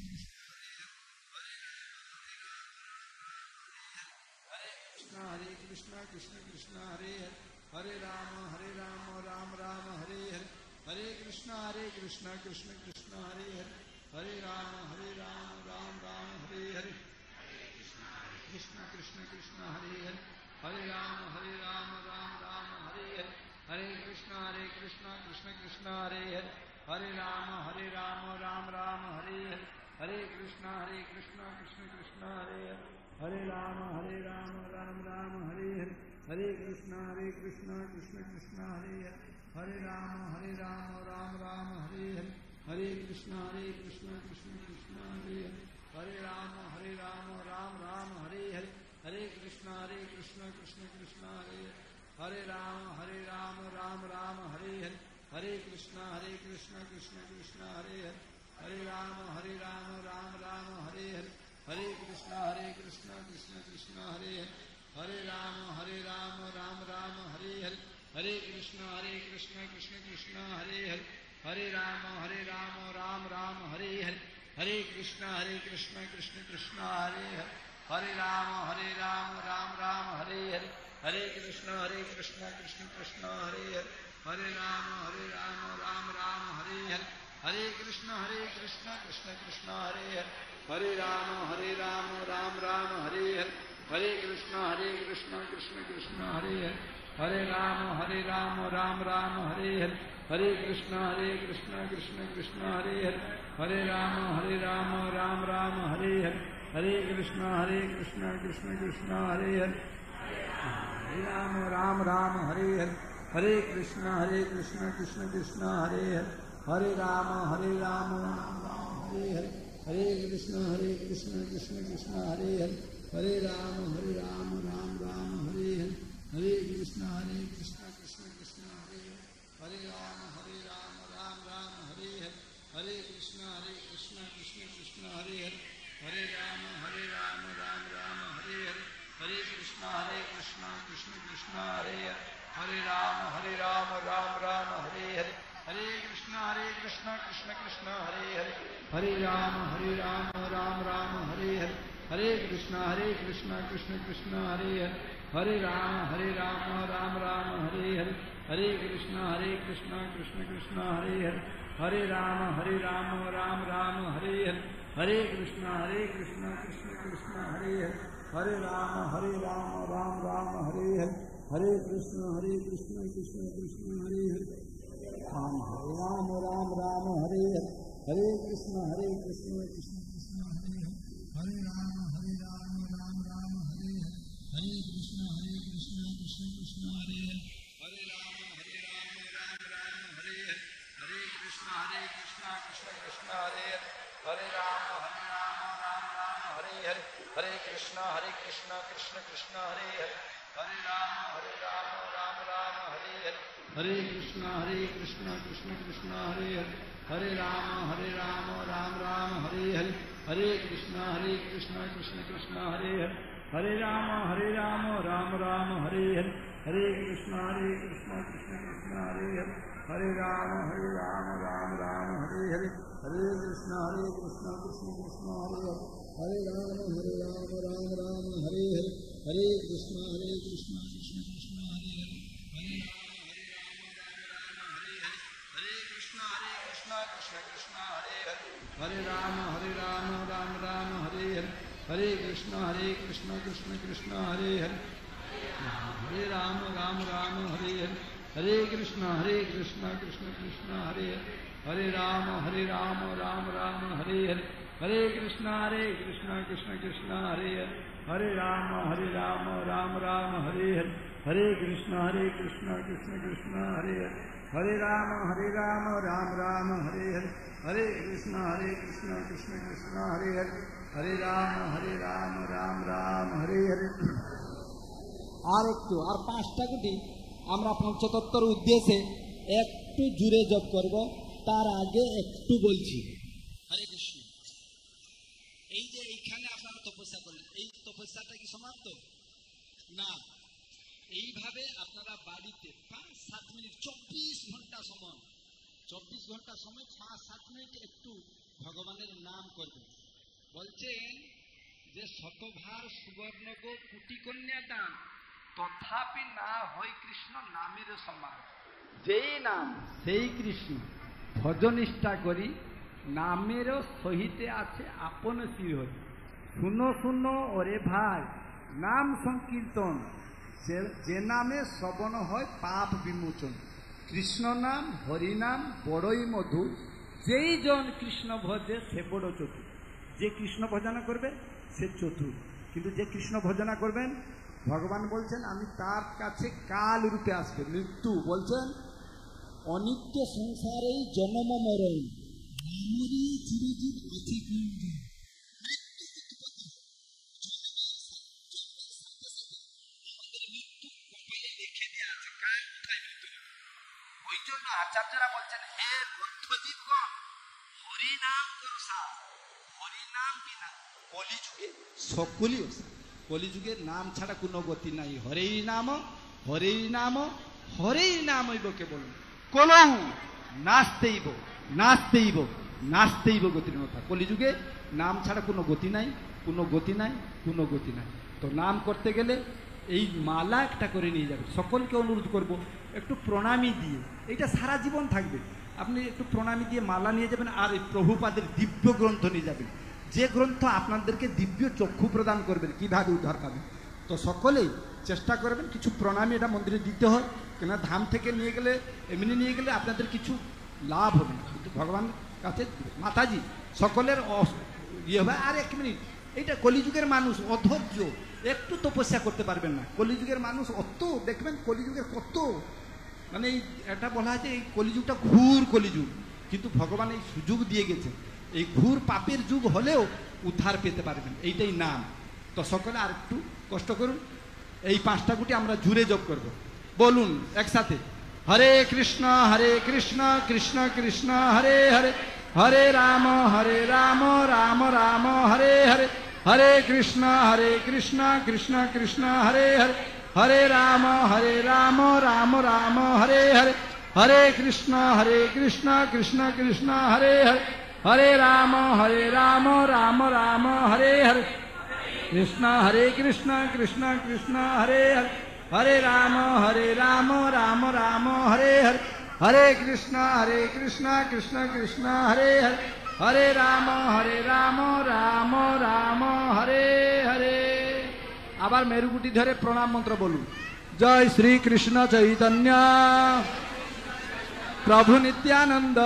S9: हरे कृष्ण कृष्ण हरे हरे हरे राम राम राम हरे हरे हरे कृष्ण कृष्ण कृष्ण हरे हरे हरे राम राम राम हरे हरे कृष्ण कृष्ण हरे हरे हरे राम राम राम हरे हरे हरे कृष्ण कृष्ण कृष्ण हरे हरे हरे राम राम राम हरे हरे हरे कृष्ण कृष्ण कृष्ण हरे हरे हरे राम राम राम हरे हरे हरे कृष्ण कृष्ण कृष्ण हरे हरे हरे राम राम राम हरे हरे हरे कृष्ण कृष्ण कृष्ण हरे हरे हरे राम राम राम हरे हरे हरे कृष्ण कृष्ण कृष्ण हरे हरे राम राम राम हरे हरे हरे कृष्ण कृष्ण कृष्ण हरे हरे हरे राम राम राम हरे हरे हरे कृष्ण कृष्ण कृष्ण हरे हरे हरे राम राम राम हरे हरे हरे कृष्ण कृष्ण कृष्ण हरे हरे हरे राम राम राम हरे हरे हरे कृष्ण कृष्ण कृष्ण हरे हरे हरे राम राम राम हरे हरे हरे कृष्ण कृष्ण कृष्ण हरे हरे हरे राम राम राम हरे हरे हरे कृष्ण कृष्ण कृष्ण हरे हरे हरे राम राम राम हरे हरे हरे कृष्ण कृष्ण कृष्ण हरे हरे हरे राम राम राम हरे हरे हरे कृष्ण कृष्ण कृष्ण हरे हरे हरे राम राम राम हरे हरे हरे कृष्ण कृष्ण कृष्ण हरे हरे हरे राम राम हरे हरे हरे कृष्ण कृष्ण कृष्ण हरे हरे हरे राम हरे हरे हरे कृष्ण कृष्ण कृष्ण हरे हरे हरे राम राम राम हरे हरे हरे कृष्ण कृष्ण कृष्ण हरे हरे राम राम राम हरे हरे हरे कृष्ण कृष्ण कृष्ण हरे हरे हरे राम राम राम हरे हरे हरे कृष्ण कृष्ण कृष्ण हरे हरे हरे राम राम राम हरे हरे हरे कृष्ण कृष्ण कृष्ण हरे हरे हरे राम राम राम हरे हरे हरे कृष्ण कृष्ण कृष्ण हरे हरे हरे राम राम राम हरे हरे हरे कृष्ण कृष्ण कृष्ण हरे हरे हरे राम राम राम हरे हरे हरे कृष्ण कृष्ण कृष्ण हरे हरे हरे राम राम राम हरे हरे हरे कृष्ण कृष्ण कृष्ण हरे हरे राम राम राम हरे हरे हरे कृष्ण कृष्ण कृष्ण हरे हरे हरे राम राम राम हरे हरे हरे कृष्ण कृष्ण कृष्ण हरे हरे हरे राम राम राम हरे हरे हरे कृष्ण कृष्ण कृष्ण हरे हरे हरे राम राम राम हरे हरे हरे कृष्ण कृष्ण कृष्ण हरे हरे हरे राम राम राम हरे हरे हरे कृष्ण कृष्ण कृष्ण हरे हरे हरे राम राम राम हरे हरे हरे कृष्ण कृष्ण कृष्ण हरे हरे हरे राम राम राम हरे हरे हरे कृष्ण कृष्ण कृष्ण हरे हरे हरे राम राम राम हरे हरे हरे कृष्ण कृष्ण कृष्ण हरे हरे हरे राम राम राम हरे हरे हरे कृष्ण कृष्ण कृष्ण हरे हरे हरे हरे राम राम राम हरे हरे हरे कृष्ण कृष्ण कृष्ण हरे हरे हरे राम राम हरे हरे हरे कृष्ण कृष्ण कृष्ण हरे हरे हरे राम राम राम हरे हरे हरे कृष्ण कृष्ण कृष्ण हरे हरे हरे राम राम राम हरे हरे हरे कृष्ण कृष्ण कृष्ण हरे हरे हरे राम राम राम हरे हरे हरे कृष्ण कृष्ण कृष्ण हरे हरे हरे राम राम राम हरे हरे আর একটু আর 5টা কোটি আমরা পঞ্চতত্ত্বর উদ্দেশ্যে একটু জুড়ে জপ করব তার আগে একটু বলছি হরে কৃষ্ণ এই যে এইখানে আপনারা তপস্যা করলেন এই তপস্যাটা কি সমাপ্ত না এইভাবে আপনারা বাড়িতে 5-7 মিনিট 24 ঘন্টা সময় 5-7 মিনিট একটু ভগবানের নাম করবেন বলছেন যে শতভার সুবর্ণ গো কোটি কন্যা দান তথাপি না হয় কৃষ্ণ নামের সমান যেই নাম সেই কৃষ্ণ ভজনিষ্ঠা করি নামেরও সহিতে আছে আপন শ্রীহরি শুনো শুনো ওরে ভাই নাম সংকীর্তন যে নামে শ্রবণ হয় পাপ বিমোচন কৃষ্ণ নাম হরিনাম বড়ই মধু যেই জন কৃষ্ণ ভজে সে বড় চতুর যে কৃষ্ণ ভজনা করবে সে চতুর কিন্তু যে কৃষ্ণ ভজনা করবেন ভগবান বলছেন আমি তার কাছে কাল রূপে আসবে মৃত্যু বলছেন অনিত্য সংসারেই জন্ম মরণ নামরি চিরজীব আছে গুঞ্জন ওই জন্য আচার্যরা বলছেন হে বদ্ধজীবগণ হরিনাম করসা হরিনাম বিনা কলিযুগে সকলই কলিযুগে নাম ছাড়া কোনো গতি নাই হরেই নাম হরেই নাম হরেই নাম হইব কেবল কলৌ নাস্তেইব নাস্তেইব নাস্তেইব গতির কথা কলিযুগে নাম ছাড়া কোনো গতি নাই কোনো গতি নাই কোনো গতি নাই তো নাম করতে গেলে এই মালা একটা করে নিয়ে যাবে সকলকে অনুরোধ করব একটু প্রণামী দিয়ে এইটা সারা জীবন থাকবে আপনি একটু প্রণামী দিয়ে মালা নিয়ে যাবেন আর এই প্রভুপাদের দিব্য গ্রন্থ নিয়ে যাবেন যে গ্রন্থ আপনাদেরকে দিব্য চক্ষু প্রদান করবেন কীভাবে উদ্ধার পাবেন তো সকলেই চেষ্টা করবেন কিছু প্রণামী এটা মন্দিরে দিতে হয় কেন ধাম থেকে নিয়ে গেলে এমনি নিয়ে গেলে আপনাদের কিছু লাভ হবে না কিন্তু ভগবান কাছে মাতাজি সকলের ইয়ে হবে আর 1 মিনিট এইটা কলিযুগের মানুষ অধৈর্য একটু তপস্যা করতে পারবেন না কলিযুগের মানুষ অত দেখবেন কলিযুগের কত মানে এই এটা বলা হয় যে এই কলিযুগটা ঘুর কলিযুগ কিন্তু ভগবান এই সুযোগ দিয়ে গেছেন এই ঘুর পাপের যুগ হলেও উদ্ধার পেতে পারবেন, এইটাই নাম। তো সকলে আর একটু কষ্ট করুন, এই 5টা গুটি আমরা জুড়ে জপ করব। বলুন একসাথে, হরে কৃষ্ণ কৃষ্ণ কৃষ্ণ হরে হরে, হরে রাম রাম রাম হরে হরে, হরে কৃষ্ণ কৃষ্ণ কৃষ্ণ হরে হরে, হরে রাম রাম রাম হরে হরে, হরে কৃষ্ণ কৃষ্ণ কৃষ্ণ হরে হরে, হরে রাম রাম রাম হরে হরে, কৃষ্ণ কৃষ্ণ কৃষ্ণ হরে হরে, হরে রাম রাম রাম হরে হরে, হরে কৃষ্ণ কৃষ্ণ কৃষ্ণ হরে হরে, হরে রাম রাম রাম হরে হরে। আবার মেরুগুটি ধরে প্রণাম মন্ত্র বলুন। জয় শ্রী কৃষ্ণ চৈতন্য প্রভু নিত্যানন্দ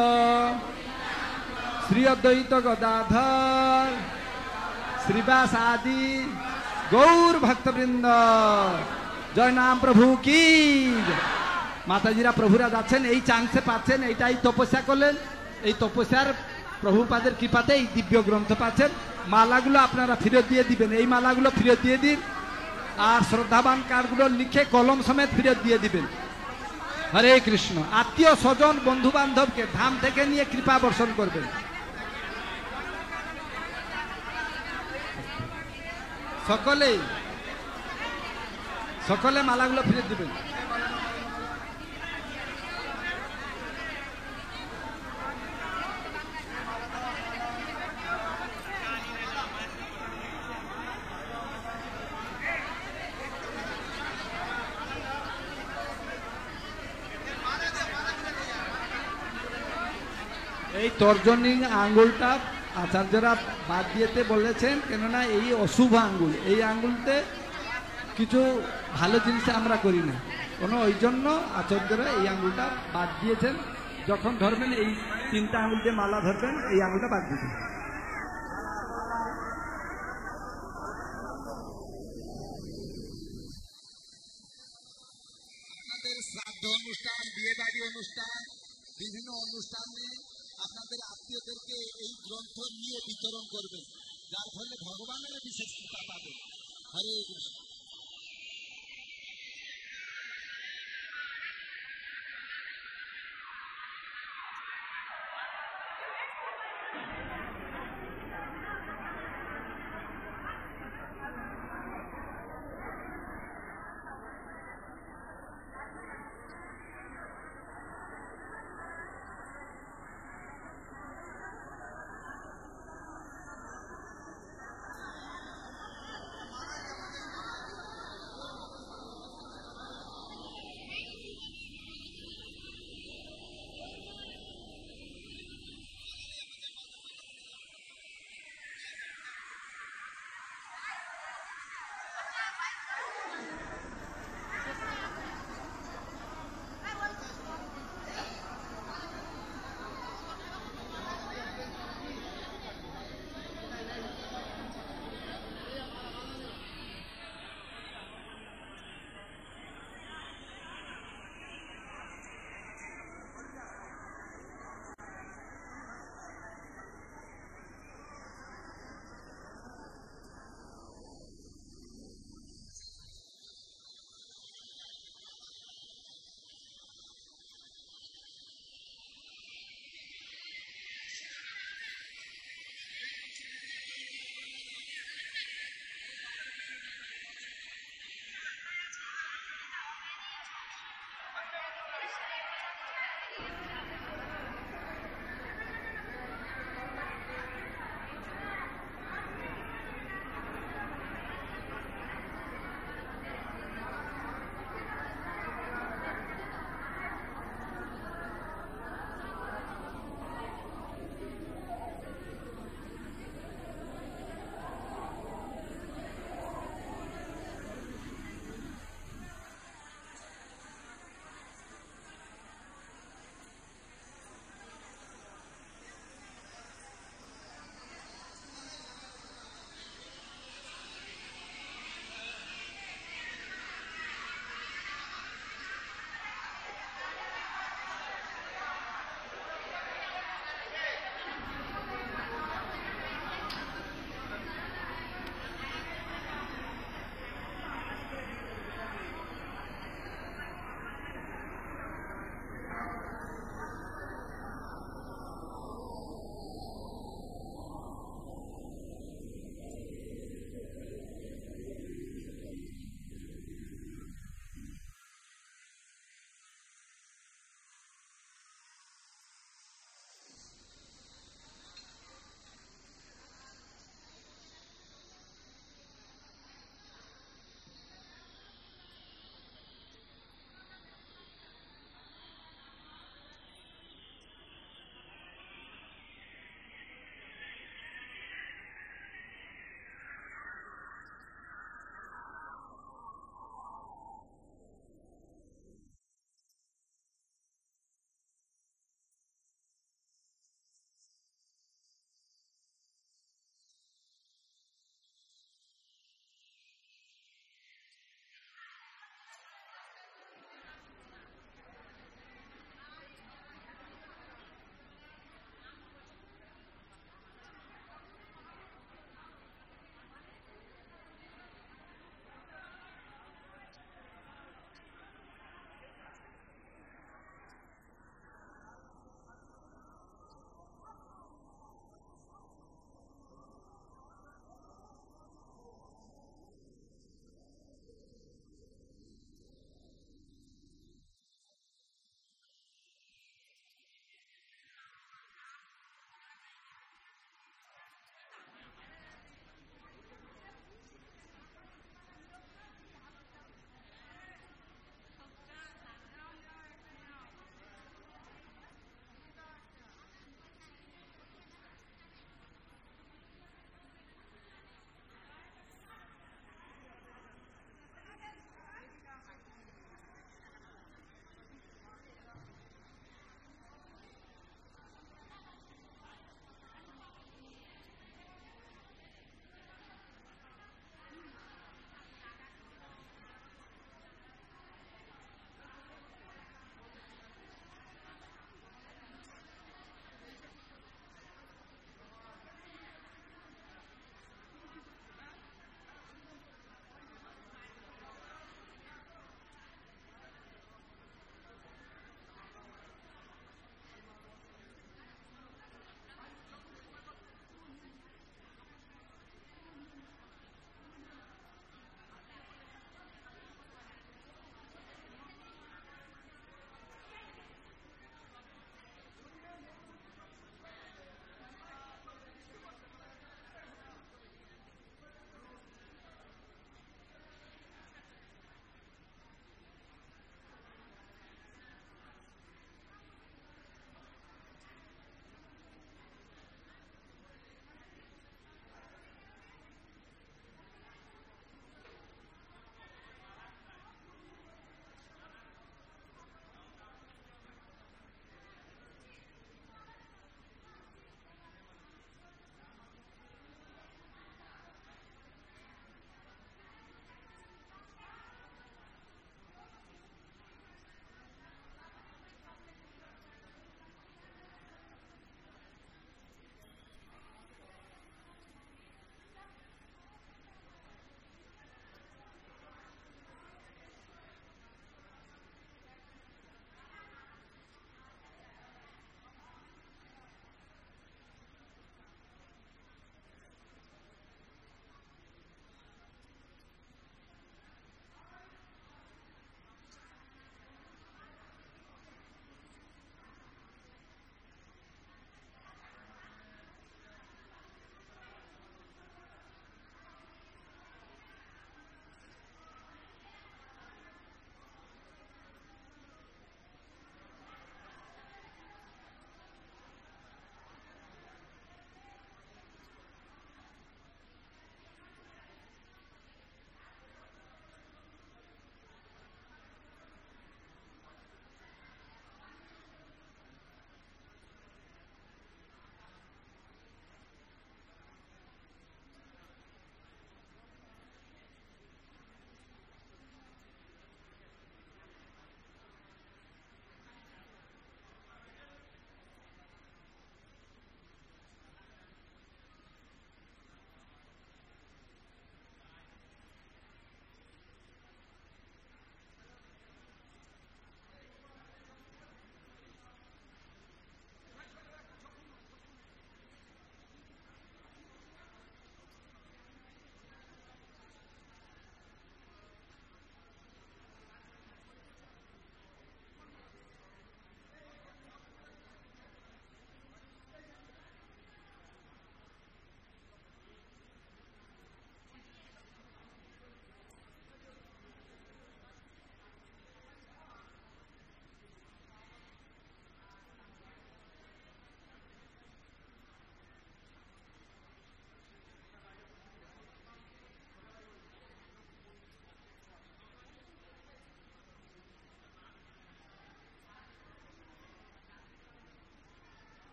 S9: শ্রী অদ্বৈত গদাধর শ্রীবাস আদি গৌর ভক্তবৃন্দ, জয় নাম প্রভু কি। মাতাজিরা প্রভুরা যাচ্ছেন, এই চান্সে পাচ্ছেন, এইটাই তপস্যা করলেন, এই তপস্যার প্রভুপাদের কৃপাতে এই দিব্য গ্রন্থ পাচ্ছেন। মালাগুলো আপনারা ফেরত দিয়ে দিবেন, এই মালাগুলো ফেরত দিয়ে দিন, আর শ্রদ্ধাবান কার্ডগুলো লিখে কলম সমেত ফেরত দিয়ে দিবেন। হরে কৃষ্ণ। আত্মীয় স্বজন বন্ধু বান্ধবকে ধাম থেকে নিয়ে কৃপা বর্ষণ করবেন। সকলে মালাগুলো ফিরে দিবেন। এই তর্জনী আঙ্গুলটা আচার্যরা বাদ দিতে বলেছেন, কেননা এই অশুভ আঙ্গুল, এই আঙ্গুলতে কিছু ভালো জিনিস আমরা করি না কোনো, ওই জন্য আচার্যরা এই আঙ্গুলটা বাদ দিয়েছেন। যখন ধরবেন এই 3টা আঙ্গুল দিয়ে মালা ধরবেন, এই আঙ্গুলটা বাদ দিবেন।
S10: আপনাদের শ্রাদ্ধ অনুষ্ঠান, বিয়ে বাড়ি অনুষ্ঠান, বিভিন্ন অনুষ্ঠানে আপনাদের আত্মীয়দেরকে এই গ্রন্থ নিয়ে বিতরণ করবেন, যার ফলে ভগবানের বিশেষ কৃপা পাবেন। হরে কৃষ্ণ।